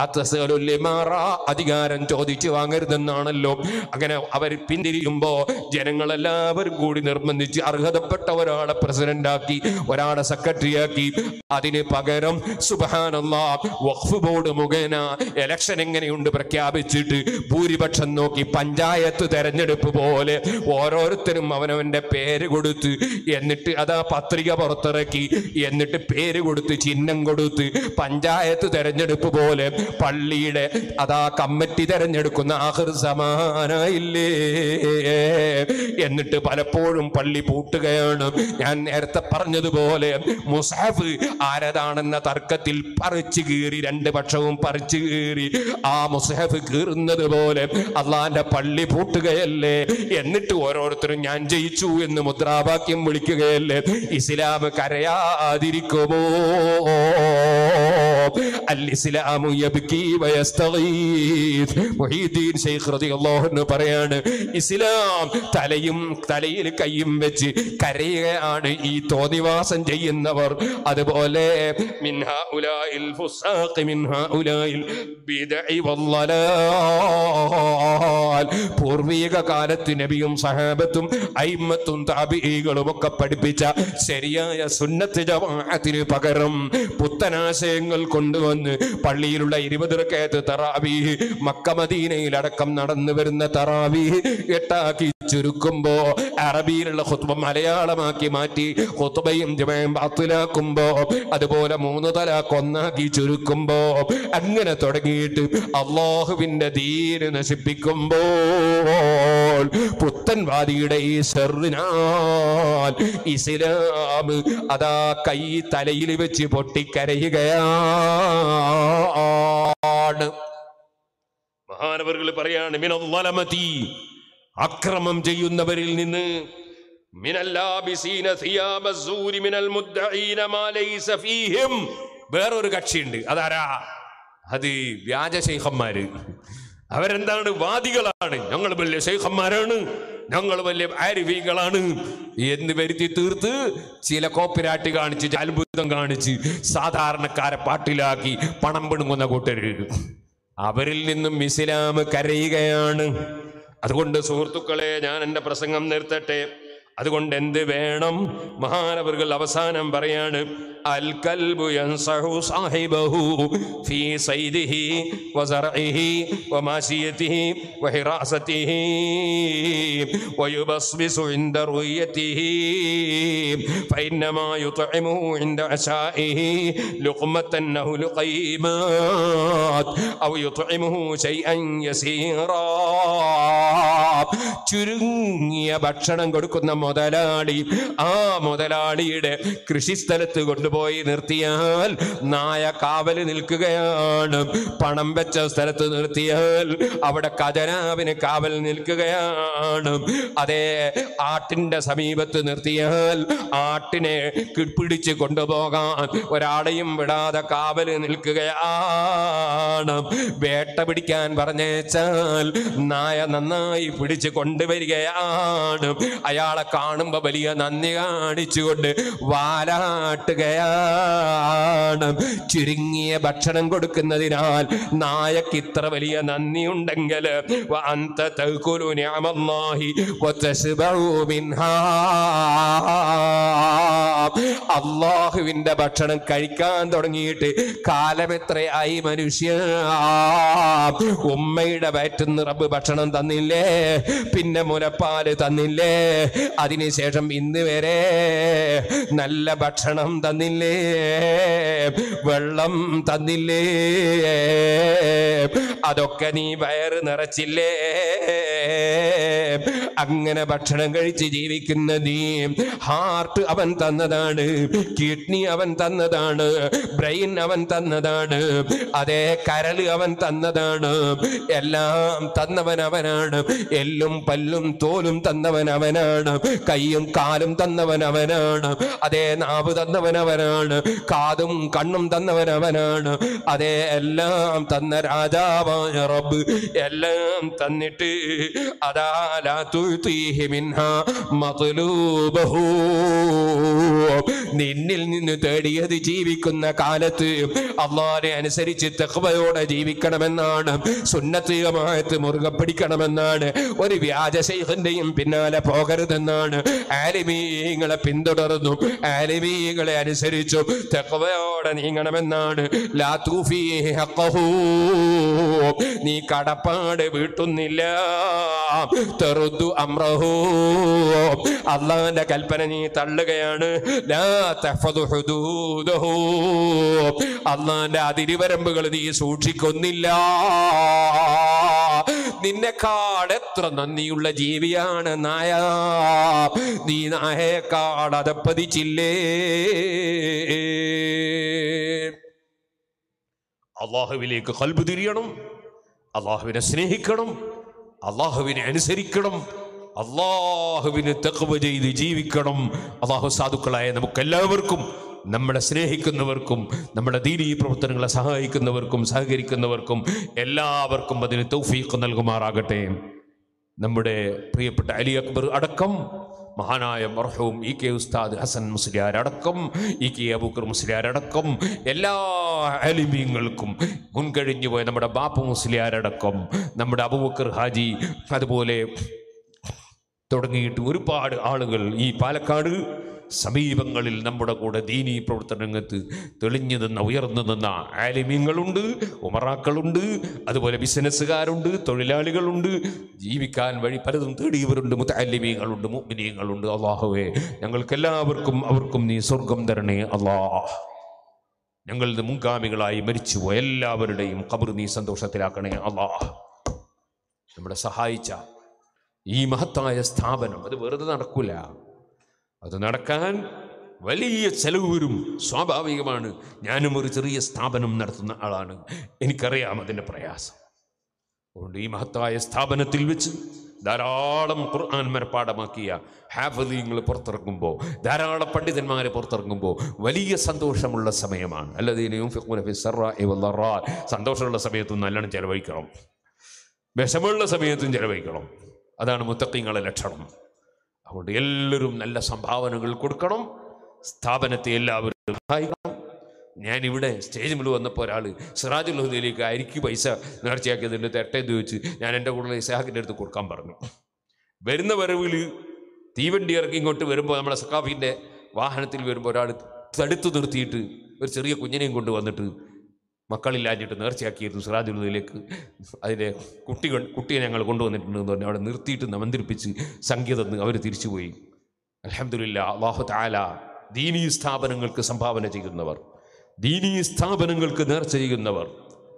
അധികാരം ചോദിച്ചു വാങ്ങരുതെന്നാണല്ലോ. അങ്ങനെ അവർ പിന്തിരിയുമ്പോ ജനങ്ങളെല്ലാവരും കൂടി നിർബന്ധിച്ച് അർഹതപ്പെട്ട ഒരാളെ പ്രസിഡന്റ് ആക്കി, ഒരാളെ സെക്രട്ടറി ആക്കി. അതിന് പകരം സുബ്ഹാനല്ലാഹ് വഖഫ് ബോർഡ് മുഖേന ഇലക്ഷൻ എങ്ങനെയുണ്ട് പ്രഖ്യാപിച്ചിട്ട് ഭൂരിപക്ഷം നോക്കി പഞ്ചായത്ത് പഞ്ചായത്ത് തെരഞ്ഞെടുപ്പ് പോലെ ഓരോരുത്തരും അവനവന്റെ പേര് കൊടുത്ത്, എന്നിട്ട് അതാ പത്രിക പുറത്തിറക്കി, എന്നിട്ട് പേര് കൊടുത്ത് ചിഹ്നം കൊടുത്ത് പഞ്ചായത്ത് തെരഞ്ഞെടുപ്പ് പോലെ പള്ളിയുടെ അതാ കമ്മിറ്റി തെരഞ്ഞെടുക്കുന്ന ആഖിർ സമാനായില്ലേ. എന്നിട്ട് പലപ്പോഴും പള്ളി പൂട്ടുകയാണ്. ഞാൻ നേരത്തെ പറഞ്ഞതുപോലെ മുസ്ഹഫ് ആരതാണെന്ന തർക്കത്തിൽ പറിച്ചു കീറി, രണ്ട് പക്ഷവും പറിച്ചു കീറി ആ മുസ്ഹഫ് കീറുന്നത് പോലെ അള്ളാന്റെ പള്ളി പൂട്ടുകയല്ലേ. എന്നിട്ട് ഓരോരുത്തരും ഞാൻ ജയിച്ചു എന്ന് മുദ്രാവാക്യം വിളിക്കുകയല്ലേ. ഇസ്ലാം കരയാതിരിക്കുമോ? അൽ ഇസ്ലാമു യബ്കി വയസ്തഗീസ്. മുഹീദ്ദീൻ ശൈഖ് റളിയല്ലാഹു അൻഹു പറയാണ്, ഇസ്ലാം തലയും തലയിൽ കൈയും വെച്ച് കരയുകയാണ് ഈ തോന്നിവാസം ചെയ്യുന്നവർ. അതുപോലെ മിൻഹാ ഉലാഇൽ ഫുസാഖി മിൻഹാ ഉലാഇൽ ബിദ്ഇ വല്ലലാൽ. പൂർവിക കാലത്ത് നബിയും സഹാബത്തും അയിമ്മത്തും താബിഈകളും ഒക്കെ പഠിപ്പിച്ച ശരിയായ സുന്നത്ത് ജമാഅത്തിന് പകരം പുത്തനാശയങ്ങൾ കൊണ്ടുവന്ന് പള്ളിയിലുള്ള ഇരുപത് റക്അത്ത് തറാവീഹ്, മക്ക മദീനയിൽ അടക്കം നടന്നു വരുന്ന തറാവീഹ് എട്ടാക്കി ചുരുക്കുമ്പോ, അറബിയിലുള്ള ഖുത്ബ മലയാളമാക്കി മാറ്റി ഖുത്ബയും ജുമയും ബാത്തിലാക്കുമ്പോ, അതുപോലെ മൂന്ന് തലാഖ് ഒന്നാക്കി ചുരുക്കുമ്പോ, അങ്ങനെ തുടങ്ങിയിട്ട് അള്ളാഹുവിന്റെ ദീന് നശിപ്പിക്കുമ്പോൾ പുത്തൻവാദിയുടെ ഈ ശർറിനാൽ ഇസ്ലാം അതാ കൈ തലയിൽ വെച്ച് പൊട്ടിക്കരയുകയാണ്. മഹാനവറുകൾ പറയാണ്, മിനൽ ളലമതി, അക്രമം ചെയ്യുന്നവരിൽ നിന്ന്, മിനല്ലാബിസീന സിയാബസ്സൂരി മിനൽ മുദ്ദഈന മാ ലൈസ ഫീഹിം. വേറൊരു കക്ഷിയുണ്ട്. അതാരാ? അത് വ്യാജ ശൈഖന്മാര്. അവരെന്താണ്? വാദികളാണ്. ഞങ്ങൾ വലിയ ശൈഖന്മാരാണ്, ഞങ്ങൾ വലിയ ആരിഫീകളാണ് എന്ന് വരുത്തി തീർത്ത് ചില കോപ്പിരാട്ടി കാണിച്ച്, അത്ഭുതം കാണിച്ച് സാധാരണക്കാരെ പാട്ടിലാക്കി പണം പിടുങ്ങുന്ന കൂട്ടര്. അവരിൽ നിന്നും ഇസ്ലാം കരയുകയാണ്. അതുകൊണ്ട് സുഹൃത്തുക്കളെ, ഞാൻ എൻ്റെ പ്രസംഗം നിർത്തട്ടെ. അതുകൊണ്ട് എന്ത് വേണം? മഹാനവറുകൾ അവസാനം പറയാണ്, അൽ കൽബു യൻസഹു സാഹിബഹു ഫീ സൈദിഹി വസർഇഹി വമാശിയതിഹി വഹിറാസതിഹി വയുബസ്ബിസു ഇൻദ റുയതിഹി ഫഇന്നമാ യുത്ഇമുഹു ഇൻദ അശാഇഹി ലുഖ്മതൻ അഹു ലുഖൈമാത് ഔ യുത്ഇമുഹു ശൈഅൻ യസീറാ. ചുരുങ്ങിയ ഭക്ഷണം കൊടുക്കുന്ന മുതലാളി, ആ മുതലാളിയുടെ കൃഷിസ്ഥലത്ത് കൊണ്ടുപോയി നിർത്തിയാൽ നായ കാവല് നിൽക്കുകയാണ്. പണം വെച്ച സ്ഥലത്ത് നിർത്തിയാൽ അവിടെ ഖജനാവിന് കാവൽ നിൽക്കുകയാണ്. അതേ ആട്ടിന്റെ സമീപത്ത് നിർത്തിയാൽ ആട്ടിനെ പിടിച്ച് കൊണ്ടുപോകാൻ ഒരാളെയും വിടാതെ കാവല് നിൽക്കുകയാണ്. വേട്ട പിടിക്കാൻ പറഞ്ഞേച്ചാൽ നായ നന്നായി പിടിച്ച് കൊണ്ടുവരികയാണ്. അയാളെ കാണുമ്പോ വലിയ നന്ദി കാണിച്ചുകൊണ്ട് വാലാട്ടുകയാണ്. ചുരുങ്ങിയ ഭക്ഷണം കൊടുക്കുന്നതിനാൽ നായക്ക് ഇത്ര വലിയ നന്ദി ഉണ്ടെങ്കിൽ അള്ളാഹുവിന്റെ ഭക്ഷണം കഴിക്കാൻ തുടങ്ങിയിട്ട് കാലമെത്രയായി മനുഷ്യ? ഉമ്മയുടെ വയറ്റുന്ന റബ്ബ് ഭക്ഷണം തന്നില്ലേ? പിന്നെ മുലപ്പാല് തന്നില്ലേ? അതിനുശേഷം ഇന്ന് വരെ നല്ല ഭക്ഷണം തന്നില്ലേ? വെള്ളം തന്നില്ലേ? അതൊക്കെ നീ വയറ് നിറച്ചില്ലേ? അങ്ങനെ ഭക്ഷണം കഴിച്ച് ജീവിക്കുന്ന നീ, ഹാർട്ട് അവൻ തന്നതാണ്, കിഡ്നി അവൻ തന്നതാണ്, ബ്രെയിൻ അവൻ തന്നതാണ്, അതേ കരള് അവൻ തന്നതാണ്, എല്ലാം തന്നവൻ അവനാണ്. എല്ലും പല്ലും തോലും തന്നവൻ അവനാണ്. കൈയും കാലും തന്നവൻ അവനാണ്. അതേ നാവ് തന്നവൻ അവനാണ്. കാതും കണ്ണും തന്നവൻ അവനാണ്. അതേ എല്ലാം തന്ന രാജാവായ റബ്ബ് എല്ലാം തന്നിട്ട് അതാ ലാ തുഅ്തീഹി മിൻഹാ മത്ലൂബഹു, നിന്നിൽ നിന്ന് തേടിയത് ജീവിക്കുന്ന കാലത്ത് അല്ലാഹുവിനെ അനുസരിച്ച് തഖ്വയോടെ ജീവിക്കണമെന്നാണ്, സുന്നത്ത് ജമാഅത്ത് മുറുകെ പിടിക്കണമെന്നാണ്. ഒരു വ്യാജ ശൈഖിന്റെയും പിന്നാലെ പോകരുതെന്നാണ്. ആലിമീങ്ങളെ പിന്തുടർന്നു, ആലിമീങ്ങളെ അനുസരിച്ചു തഖ്വയോടെ നീങ്ങണമെന്നാണ്. ലാ തുഫീഹി ഹഖഹു, നീ കടപ്പാട് വീട്ടുന്നില്ല. തറുദ്ദു അംറഹു, അള്ളാഹുവിന്റെ കൽപ്പന നീ തള്ളുകയാണ്. ലാ തഹ്ഫദു ഹുദൂദഹു, അള്ളാഹുവിന്റെ അതിരുവരമ്പുകൾ നീ സൂക്ഷിക്കുന്നില്ല. നിന്നെക്കാട് എത്ര നന്ദിയുള്ള ജീവിയാണ് നായ, നീ നായക്കാട് അതപ്പതിച്ചില്ലേ? അള്ളാഹുവിലേക്ക് ഖൽബ് തിരിയണം, അള്ളാഹുവിനെ സ്നേഹിക്കണം, അള്ളാഹുവിനെ അനുസരിക്കണം, അള്ളാഹുവിന് തഖ്വ ചെയ്ത് ജീവിക്കണം. അള്ളാഹു സാധുക്കളായ നമുക്കെല്ലാവർക്കും, നമ്മളെ സ്നേഹിക്കുന്നവർക്കും നമ്മുടെ ദീനീ പ്രവർത്തനങ്ങളെ സഹായിക്കുന്നവർക്കും സഹകരിക്കുന്നവർക്കും എല്ലാവർക്കും അതിന് തൗഫീഖ് നൽകുമാറാകട്ടെ. നമ്മുടെ പ്രിയപ്പെട്ട അലി അക്ബർ അടക്കം, മഹാനായ മർഹൂം ഇ കെ ഉസ്താദ് ഹസൻ മുസ്ലിയാർ അടക്കം, ഇ കെ അബൂക്കർ മുസ്ലിയാർ അടക്കം എല്ലാ ആലിമീങ്ങൾക്കും, മുൻകഴിഞ്ഞു പോയ നമ്മുടെ ബാപ്പു മുസ്ലിയാർ അടക്കം, നമ്മുടെ അബൂബക്കർ ഹാജി, അതുപോലെ തുടങ്ങിയിട്ട് ഒരുപാട് ആളുകൾ ഈ പാലക്കാട് സമീപങ്ങളിൽ നമ്മുടെ കൂടെ ദീനീ പ്രവർത്തന രംഗത്ത് തെളിഞ്ഞു നിന്ന ഉയർന്നു നിന്ന ആലിമീങ്ങളുണ്ട്, ഉമറാക്കളുണ്ട്, അതുപോലെ ബിസിനസ്സുകാരുണ്ട്, തൊഴിലാളികളുണ്ട്, ജീവിക്കാൻ വഴി പലതും തേടിയവരുണ്ട്, മുതഅല്ലിമീങ്ങളുണ്ട്, മുഅ്മിനീങ്ങളുണ്ട്. അല്ലാഹുവേ, ഞങ്ങൾക്കെല്ലാവർക്കും അവർക്കും നീ സ്വർഗം തരണേ അല്ലാഹ്. ഞങ്ങളുടെ മുൻഗാമികളായി മരിച്ചുപോയ എല്ലാവരുടെയും ഖബർ നീ സന്തോഷത്തിലാക്കണേ അല്ലാഹ്. നമ്മളെ സഹായിച്ച ഈ മഹത്തായ സ്ഥാപനം അത് വെറുതെ നടക്കൂല. അത് നടക്കാൻ വലിയ ചെലവ് വരും, സ്വാഭാവികമാണ്. ഞാനും ഒരു ചെറിയ സ്ഥാപനം നടത്തുന്ന ആളാണ്, എനിക്കറിയാം അതിൻ്റെ പ്രയാസം. അതുകൊണ്ട് ഈ മഹത്തായ സ്ഥാപനത്തിൽ വെച്ച് ധാരാളം ഖുർആൻ മനഃപ്പാഠമാക്കിയ ഹാഫിളീങ്ങൾ പുറത്തിറങ്ങുമ്പോൾ, ധാരാളം പണ്ഡിതന്മാർ പുറത്തിറങ്ങുമ്പോൾ വലിയ സന്തോഷമുള്ള സമയമാണ്. അല്ലദീന ഫി സറാഇ വദ്ദറാ, സന്തോഷമുള്ള സമയത്തും നല്ലോണം ചെലവഴിക്കണം, വിഷമമുള്ള സമയത്തും ചെലവഴിക്കണം. അതാണ് മുത്തഖീങ്ങളുടെ ലക്ഷണം. അതുകൊണ്ട് എല്ലാവരും നല്ല സംഭാവനകൾ കൊടുക്കണം, സ്ഥാപനത്തെ എല്ലാവരും സഹായിക്കണം. ഞാനിവിടെ സ്റ്റേജ് മുന്നിൽ വന്നപ്പോൾ ഒരാൾ സിറാജുൽ ഹുദയിലേക്ക് അരിക്ക് പൈസ നേർച്ചയാക്കിയതിൻ്റെ തെറ്റേന്ന് ചോദിച്ച് ഞാൻ എൻ്റെ കൂടെ ഇസ്ഹാഖിൻ്റെ അടുത്ത് കൊടുക്കാൻ പറഞ്ഞു. വരുന്ന വരവിൽ തീവണ്ടി ഇറക്കി ഇങ്ങോട്ട് വരുമ്പോൾ നമ്മളെ സഖാഫിൻ്റെ വാഹനത്തിൽ വരുമ്പോൾ ഒരാൾ തടുത്തു നിർത്തിയിട്ട് ഒരു ചെറിയ കുഞ്ഞിനെയും കൊണ്ട് വന്നിട്ട് മക്കളില്ലാഞ്ഞിട്ട് നേർച്ചയാക്കിയിരുന്നു സിറാജുൽ ഹുദയിലേക്ക്. അതിൻ്റെ കുട്ടികൾ കുട്ടിയെ ഞങ്ങൾ കൊണ്ടുവന്നിട്ടുണ്ടെന്ന് പറഞ്ഞ് അവിടെ നിർത്തിയിട്ട് നമന്തിരിപ്പിച്ച് സംഖ്യ തന്ന് അവർ തിരിച്ചുപോയി. അൽഹംദുലില്ലാ, അല്ലാഹു തആല ദീനീ സ്ഥാപനങ്ങൾക്ക് സംഭാവന ചെയ്യുന്നവർ, ദീനീ സ്ഥാപനങ്ങൾക്ക് നേർച്ച ചെയ്യുന്നവർ,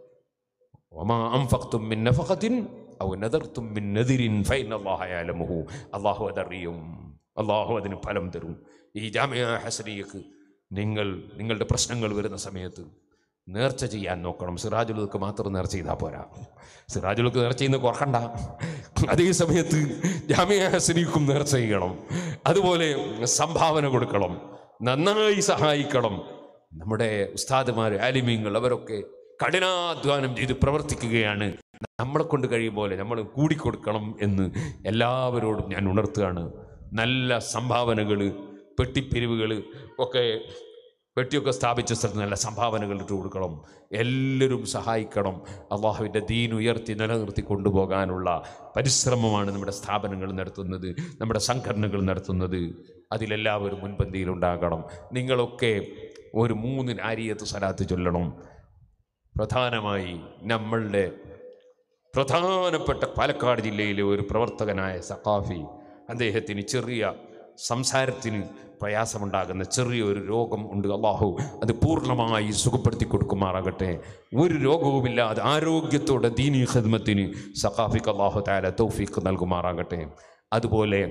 വമാ അൻഫഖ്തും മിൻ നഫഖത്തിൻ ഔ നദർതും മിൻ നദിരിൻ ഫഇന്നല്ലാഹ യഅലമുഹു, അല്ലാഹു അതറിയും, അല്ലാഹു അതിന് ഫലം തരും. ഈ ജാമിഅ ഹസനിയക്ക് നിങ്ങൾ നിങ്ങളുടെ പ്രശ്നങ്ങൾ വരുന്ന സമയത്ത് നേർച്ച ചെയ്യാൻ നോക്കണം. സിറാജുലുക്ക് മാത്രം നേർച്ച ചെയ്താൽ പോരാ, സിറാജുലുക്ക് നേർച്ച ചെയ്യുന്ന കുറക്കണ്ട. അതേ സമയത്ത് ജാമിഅ ഹസനിക്കും നേർച്ച ചെയ്യണം, അതുപോലെ സംഭാവന കൊടുക്കണം, നന്നായി സഹായിക്കണം. നമ്മുടെ ഉസ്താദുമാർ, ആലിമീങ്ങൾ അവരൊക്കെ കഠിനാധ്വാനം ചെയ്ത് പ്രവർത്തിക്കുകയാണ്. നമ്മളെ കൊണ്ട് കഴിയും പോലെ നമ്മൾ കൂടിക്കൊടുക്കണം എന്ന് എല്ലാവരോടും ഞാൻ ഉണർത്തുകയാണ്. നല്ല സംഭാവനകൾ, പെട്ടിപ്പിരിവുകൾ ഒക്കെ, പെട്ടിയൊക്കെ സ്ഥാപിച്ച സ്ഥലത്ത് നല്ല സംഭാവനകൾ ഇട്ട് കൊടുക്കണം. എല്ലാവരും സഹായിക്കണം. അള്ളാഹുവിൻ്റെ ദീൻ ഉയർത്തി നിലനിർത്തി കൊണ്ടുപോകാനുള്ള പരിശ്രമമാണ് നമ്മുടെ സ്ഥാപനങ്ങൾ നടത്തുന്നത്, നമ്മുടെ സംഘടനകൾ നടത്തുന്നത്. അതിലെല്ലാവരും മുൻപന്തിയിലുണ്ടാകണം. നിങ്ങളൊക്കെ ഒരു മൂന്ന് നാരിയത്ത് സ്വലാത്ത് ചൊല്ലണം. പ്രധാനമായി നമ്മളുടെ പ്രധാനപ്പെട്ട പാലക്കാട് ജില്ലയിലെ ഒരു പ്രവർത്തകനായ സഖാഫി, അദ്ദേഹത്തിന് ചെറിയ സംസാരത്തിന് പ്രയാസമുണ്ടാകുന്ന ചെറിയൊരു രോഗം ഉണ്ട്. അള്ളാഹു അത് പൂർണ്ണമായി സുഖപ്പെടുത്തി കൊടുക്കുമാറാകട്ടെ. ഒരു രോഗവുമില്ലാതെ ആരോഗ്യത്തോടെ ദീനീ ഖിദ്മത്തിന് സഖാഫിക്ക് അള്ളാഹു തആല തൗഫീഖ് നൽകുമാറാകട്ടെ. അതുപോലെ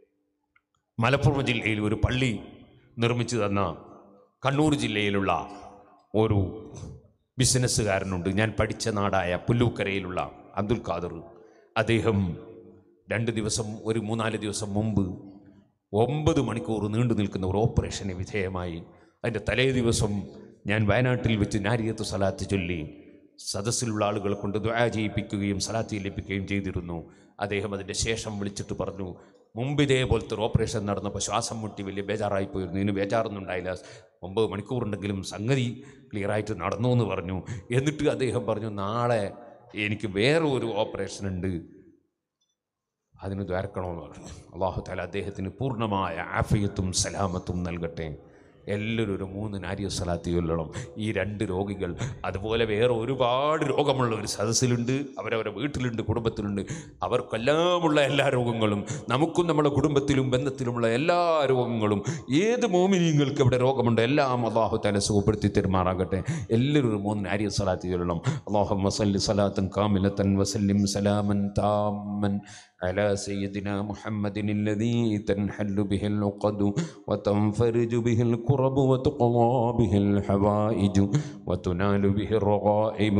മലപ്പുറം ജില്ലയിൽ ഒരു പള്ളി നിർമ്മിച്ചു തന്ന കണ്ണൂർ ജില്ലയിലുള്ള ഒരു ബിസിനസ്സുകാരനുണ്ട്. ഞാൻ പഠിച്ച നാടായ പുല്ലൂക്കരയിലുള്ള അബ്ദുൽ ഖാദർ. അദ്ദേഹം രണ്ട് ദിവസം ഒരു മൂന്നാല് ദിവസം മുമ്പ് ഒമ്പത് മണിക്കൂർ നീണ്ടു നിൽക്കുന്ന ഒരു ഓപ്പറേഷന് വിധേയമായി. അതിൻ്റെ തലേ ദിവസം ഞാൻ വയനാട്ടിൽ വെച്ച് നാരിയത്ത് സലാത്ത് ചൊല്ലി സദസ്സിലുള്ള ആളുകളെ കൊണ്ട് ദുആ ചെയ്യിപ്പിക്കുകയും സലാത്ത് ലഭിക്കുകയും ചെയ്തിരുന്നു. അദ്ദേഹം അതിൻ്റെ ശേഷം വിളിച്ചിട്ട് പറഞ്ഞു, മുമ്പ് ഇതേപോലത്തെ ഒരു ഓപ്പറേഷൻ നടന്നപ്പോൾ ശ്വാസം മുട്ടി വലിയ ബേജാറായിപ്പോയിരുന്നു, ഇതിന് ബേജാറൊന്നും ഉണ്ടായില്ല, ഒമ്പത് മണിക്കൂറുണ്ടെങ്കിലും സംഗതി ക്ലിയറായിട്ട് നടന്നു എന്ന് പറഞ്ഞു. എന്നിട്ട് അദ്ദേഹം പറഞ്ഞു, നാളെ എനിക്ക് വേറെ ഒരു ഓപ്പറേഷൻ ഉണ്ട്, അതിന് ദ്വാരക്കണമെന്ന് പറഞ്ഞു. അല്ലാഹു തആല അദ്ദേഹത്തിന് പൂർണ്ണമായ ആഫിയത്തും സലാമത്തും നൽകട്ടെ. എല്ലാവരും ഒരു മൂന്ന് നാരിയ സ്വലാത്ത് ചൊല്ലണം. ഈ രണ്ട് രോഗികൾ അതുപോലെ വേറെ ഒരുപാട് രോഗമുള്ള ഒരു സദസ്സിലുണ്ട്, അവരവരുടെ വീട്ടിലുണ്ട്, കുടുംബത്തിലുണ്ട്. അവർക്കെല്ലാമുള്ള എല്ലാ രോഗങ്ങളും, നമുക്കും നമ്മുടെ കുടുംബത്തിലും ബന്ധത്തിലുമുള്ള എല്ലാ രോഗങ്ങളും, ഏത് മോമിനിങ്ങൾക്ക് അവിടെ രോഗമുണ്ട് എല്ലാം അല്ലാഹു തആല സുഖപ്പെടുത്തി തരുമാറാകട്ടെ. എല്ലാവരും ഒരു മൂന്ന് നാരിയ സ്വലാത്ത് ചൊല്ലണം. അല്ലാഹുമ്മ സല്ലി സ്വലാത്തൻ കാമിലത്തൻ വസല്ലിം സലാമൻ താമ്മൻ على سيدنا محمد الذي تنحل به العقد وتنفرج به الكرب وتقضى به الحوائج وتنال به الرغائب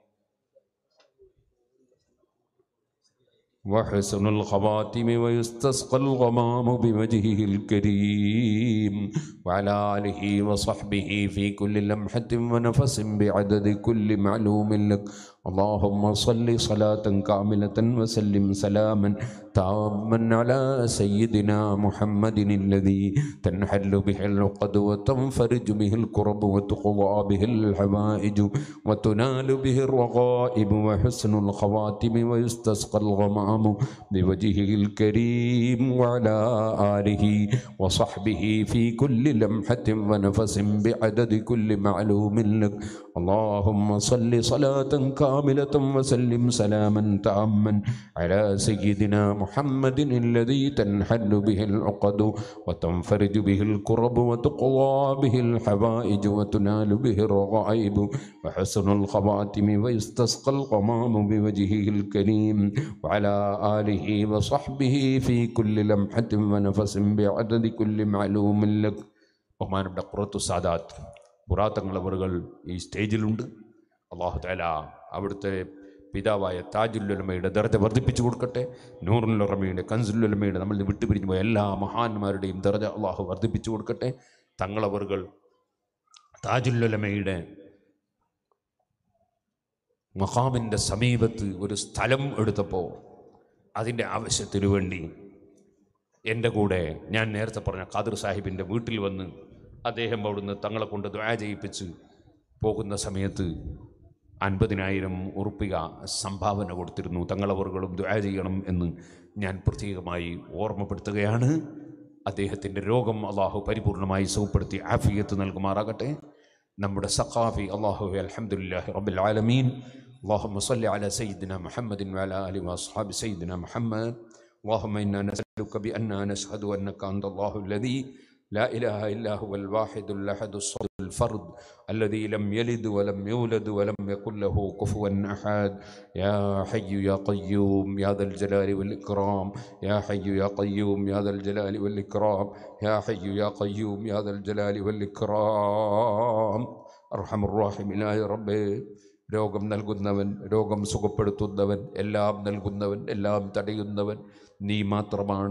وحسن الخواتم ويستسقى الغمام بوجهه الكريم وعلى آله وصحبه في كل لمحة ونفس بعدد كل معلوم لك. اللهم صل صلاة كاملة وسلم سلاما تاما على سيدنا محمد الذي تنحل به العقد وتنفرج به الكرب وتقضى به الحوائج وتنال به الرغائب وحسن الخواتم ويستسقى الغمام بوجهه الكريم وعلى آله وصحبه في كل لمحة ونفس بعدد كل معلوم لك. اللهم صل صلاة كاملة وسلم سلاما تاما على سيدنا محمد الذي تنحل به العقد وتنفرج به الكرب وتقضى به الحوائج وتنال به الرغائب وحسن الخواتم ويستسقى الغمام بوجهه الكريم وعلى آله وصحبه في كل لمحة ونفس بعدد كل معلوم لك. ബഹുമാനപ്പെട്ട ഖുറത്തു സാദാത്ത് പുറാത്തങ്ങളവറുകൾ ഈ സ്റ്റേജിലുണ്ട്. അല്ലാഹു തആല അവിടുത്തെ പിതാവായ താജുൽ ഉലമയുടെ ദർജ വർദ്ധിപ്പിച്ചു കൊടുക്കട്ടെ. നൂറുൽ ഉലമയുടെ കൻസുൽ ഉലമയുടെ നമ്മൾ വിട്ടുപിരിഞ്ഞു പോയ എല്ലാ മഹാന്മാരുടെയും ദർജ അല്ലാഹു വർദ്ധിപ്പിച്ചു കൊടുക്കട്ടെ. തങ്ങളവറുകൾ താജുൽ ഉലമയുടെ മഖാമിൻ്റെ സമീപത്ത് ഒരു സ്ഥലം എടുത്തപ്പോൾ അതിൻ്റെ ആവശ്യത്തിനു വേണ്ടി എൻ്റെ കൂടെ ഞാൻ നേരത്തെ പറഞ്ഞ ഖാദിർ സാഹിബിൻ്റെ വീട്ടിൽ വന്ന് അദ്ദേഹം അവിടുന്ന് തങ്ങളെ കൊണ്ട് ദുആ ചെയ്യിപ്പിച്ച് പോകുന്ന സമയത്ത് അൻപതിനായിരം ഉറുപ്പിക സംഭാവന കൊടുത്തിരുന്നു. തങ്ങളവറുകളും ദുആ ചെയ്യണം എന്ന് ഞാൻ പ്രത്യേകമായി ഓർമ്മപ്പെടുത്തുകയാണ്. അദ്ദേഹത്തിൻ്റെ രോഗം അല്ലാഹു പരിപൂർണമായി സുഖപ്പെടുത്തി ആഫിയത്ത് നൽകുമാറാകട്ടെ. നമ്മുടെ സഖാഫി അല്ലാഹുവേ അൽഹംദുലില്ലാഹി റബ്ബിൽ ആലമീൻ. اللهم صل على سيدنا محمد وعلى آله وأصحاب سيدنا محمد. اللهم إنا نسألك بأننا نشهد أنك أنت الله الذي لا إله إلا هو الواحد الأحد الصمد الفرد الذي لم يلد ولم يولد ولم يكن له كفوا أحد. يا حي يا قيوم يا ذا الجلال والإكرام. يا حي يا قيوم يا ذا الجلال والإكرام. يا حي يا قيوم يا ذا الجلال والإكرام. أرحم الراحمين يا ربي. രോഗം നൽകുന്നവൻ, രോഗം സുഖപ്പെടുത്തുന്നവൻ, എല്ലാം നൽകുന്നവൻ, എല്ലാം തടയുന്നവൻ നീ മാത്രമാണ്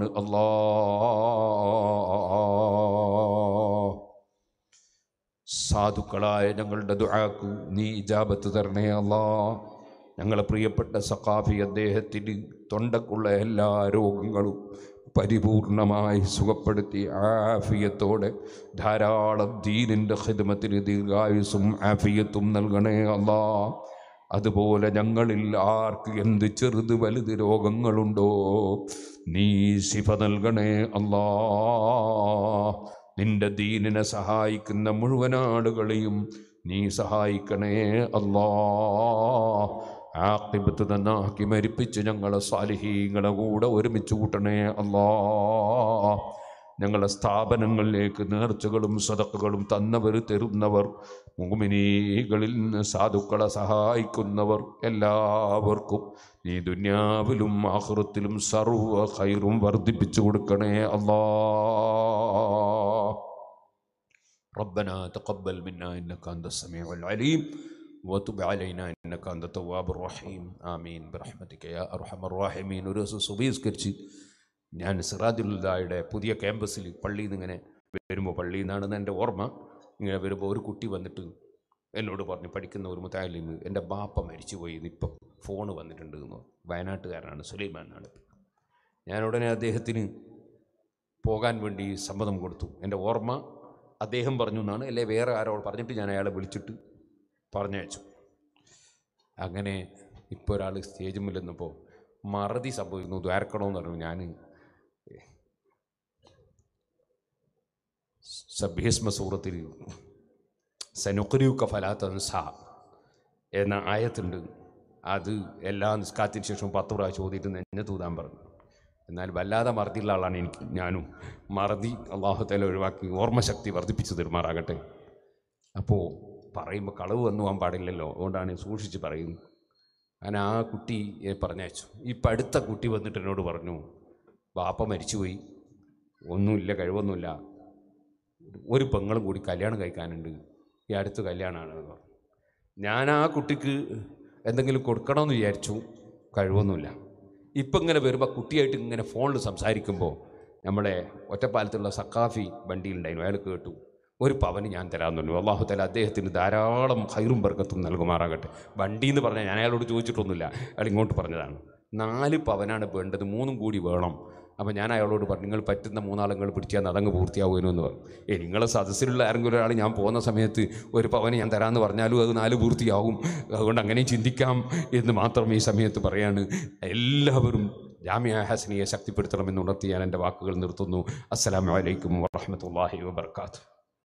അല്ലാഹ്. സാധുക്കളായ ഞങ്ങളുടെ ദുആക്ക് നീ ഇജാബത്ത് തരണേ അല്ലാഹ്. ഞങ്ങളെ പ്രിയപ്പെട്ട സഖാഫി അദ്ദേഹത്തിന് തൊണ്ടക്കുള്ള എല്ലാ രോഗങ്ങളും പരിപൂർണമായി സുഖപ്പെടുത്തി ആഫിയത്തോടെ ധാരാളം ദീനിൻ്റെ ഖിദ്മത്തിന് ദീർഘായുസ്സും ആഫിയത്തും നൽകണേ അല്ലാഹ്. അതുപോലെ ഞങ്ങളിൽ ആർക്ക് എന്ത് ചെറുത് വലുത് രോഗങ്ങളുണ്ടോ നീ ശിഫ നൽകണേ അല്ലാഹ്. നിന്റെ ദീനിനെ സഹായിക്കുന്ന മുഴുവൻ ആളുകളെയും നീ സഹായിക്കണേ അല്ലാഹ്. ആഖിബത്ത് നന്നാക്കി മരിപ്പിച്ച് ഞങ്ങളെ സാലിഹീങ്ങളെ കൂടെ ഒരുമിച്ച് കൂട്ടണേ അല്ലാഹ്. ഞങ്ങളുടെ സ്ഥാപനങ്ങളിലേക്ക് നേർച്ചകളും സദഖകളും തന്നവർ, തരുന്നവർ, മുഅ്മിനീകളിൽ നിന്ന് സാധുക്കളെ സഹായിക്കുന്നവർ എല്ലാവർക്കും നീ ദുനിയാവിലും ആഖിറത്തിലും സർവ്വ ഖൈറും വർദ്ധിപ്പിച്ചു കൊടുക്കണേ അല്ലാഹ്. റബ്ബനാ തഖബ്ബൽ മിന്നാ ഇന്നക അൻതസ് സമീഉൽ അലീം وتب علينا إنك أنت التواب الرحيم آمين برحمتك يا أرحم الراحمين. ഒരു ദിവസം സുബഹിസ്കരിച്ച് ഞാൻ സിറാജുൽദായുടെ പുതിയ ക്യാമ്പസിൽ പള്ളിയിൽ നിന്ന് ഇങ്ങനെ വരുമ്പോൾ, പള്ളിയിൽ നിന്നാണെന്ന് എൻ്റെ ഓർമ്മ, ഇങ്ങനെ വരുമ്പോൾ ഒരു കുട്ടി വന്നിട്ട് എന്നോട് പറഞ്ഞു, പഠിക്കുന്ന ഒരു മുത്താലിം, എൻ്റെ ബാപ്പ മരിച്ചുപോയി, ഇതിപ്പം ഫോണ് വന്നിട്ടുണ്ട് എന്ന്. വയനാട്ടുകാരനാണ്, സുലൈമാനാണ്. ഞാൻ ഉടനെ അദ്ദേഹത്തിന് പോകാൻ വേണ്ടി സമ്മതം കൊടുത്തു. എൻ്റെ ഓർമ്മ അദ്ദേഹം പറഞ്ഞു എന്നാണ്, അല്ലെ വേറെ ആരോട് പറഞ്ഞിട്ട് ഞാൻ അയാളെ വിളിച്ചിട്ട് പറഞ്ഞയച്ചു. അങ്ങനെ ഇപ്പോൾ ഒരാൾ സ്റ്റേജ് മുല്ലെന്നപ്പോൾ മറതി സംഭവിക്കുന്നു, ദ്വാരക്കണമെന്ന് പറഞ്ഞു. ഞാൻ സബ്ബിഹിസ്മ സൂറത്തിൽ സനുഖ്രിയുക ഫലാ തൻസാ എന്ന ആയത്തുണ്ട്. അത് എല്ലാ നിസ്കാരത്തിന് ശേഷവും പത്ത് പ്രാവശ്യം ഓതിയിട്ട് എന്നെ തൂതാൻ പറഞ്ഞു. എന്നാൽ വല്ലാതെ മറതിയുള്ള ആളാണ് എനിക്ക്. ഞാനും മറതി അള്ളാഹു തആല ഒഴിവാക്കി ഓർമ്മശക്തി വർദ്ധിപ്പിച്ചു തരുമാറാകട്ടെ. അപ്പോൾ പറയുമ്പോൾ കളവ് വന്നു പോകാൻ പാടില്ലല്ലോ, അതുകൊണ്ടാണ് സൂക്ഷിച്ച് പറയുന്നത്. അങ്ങനെ ആ കുട്ടിയെ പറഞ്ഞയച്ചു. ഇപ്പം അടുത്ത കുട്ടി വന്നിട്ട് എന്നോട് പറഞ്ഞു, ബാപ്പ മരിച്ചുപോയി, ഒന്നുമില്ല, കഴിവൊന്നുമില്ല, ഒരു പെങ്ങളും കൂടി കല്യാണം കഴിക്കാനുണ്ട്, ഈ അടുത്ത കല്യാണമാണെന്ന് പറഞ്ഞു. ഞാൻ ആ കുട്ടിക്ക് എന്തെങ്കിലും കൊടുക്കണമെന്ന് വിചാരിച്ചു, കഴിവൊന്നുമില്ല. ഇപ്പം ഇങ്ങനെ വരുമ്പോൾ കുട്ടിയായിട്ട് ഇങ്ങനെ ഫോണിൽ സംസാരിക്കുമ്പോൾ നമ്മുടെ ഒറ്റപ്പാലത്തുള്ള സക്കാഫി വണ്ടിയിലുണ്ടായിരുന്നു, അയാൾ കേട്ടു, ഒരു പവന് ഞാൻ തരാമെന്ന് പറഞ്ഞു. അല്ലാഹു തആല അദ്ദേഹത്തിന് ധാരാളം ഖൈറും ബർക്കത്തും നൽകുമാറാകട്ടെ. വണ്ടി എന്ന് പറഞ്ഞാൽ ഞാൻ അയാളോട് ചോദിച്ചിട്ടൊന്നുമില്ല, അയാൾ ഇങ്ങോട്ട് പറഞ്ഞതാണ്. നാല് പവനാണ് വേണ്ടത്, മൂന്നും കൂടി വേണം. അപ്പോൾ ഞാൻ അയാളോട് പറഞ്ഞു, നിങ്ങൾ പറ്റുന്ന മൂന്നാളുകൾ പിടിച്ചാൽ അതങ്ങ് പൂർത്തിയാവുമെന്ന് എന്ന് പറഞ്ഞു. ഏ നിങ്ങളെ സദസ്സിലുള്ള ആരെങ്കിലും ഒരാൾ ഞാൻ പോകുന്ന സമയത്ത് ഒരു പവന് ഞാൻ തരാമെന്ന് പറഞ്ഞാലും അത് നാല് പൂർത്തിയാവും, അതുകൊണ്ട് അങ്ങനെയും ചിന്തിക്കാം എന്ന് മാത്രം ഈ സമയത്ത് പറയാണ്. എല്ലാവരും ജാമിഅ ഹസനിയെ ശക്തിപ്പെടുത്തണമെന്ന് ഉണർത്തി ഞാൻ എൻ്റെ വാക്കുകൾ നിർത്തുന്നു. അസ്സലാമു അലൈക്കും വറഹ്മത്തുള്ളാഹി വബറകാതുഹു.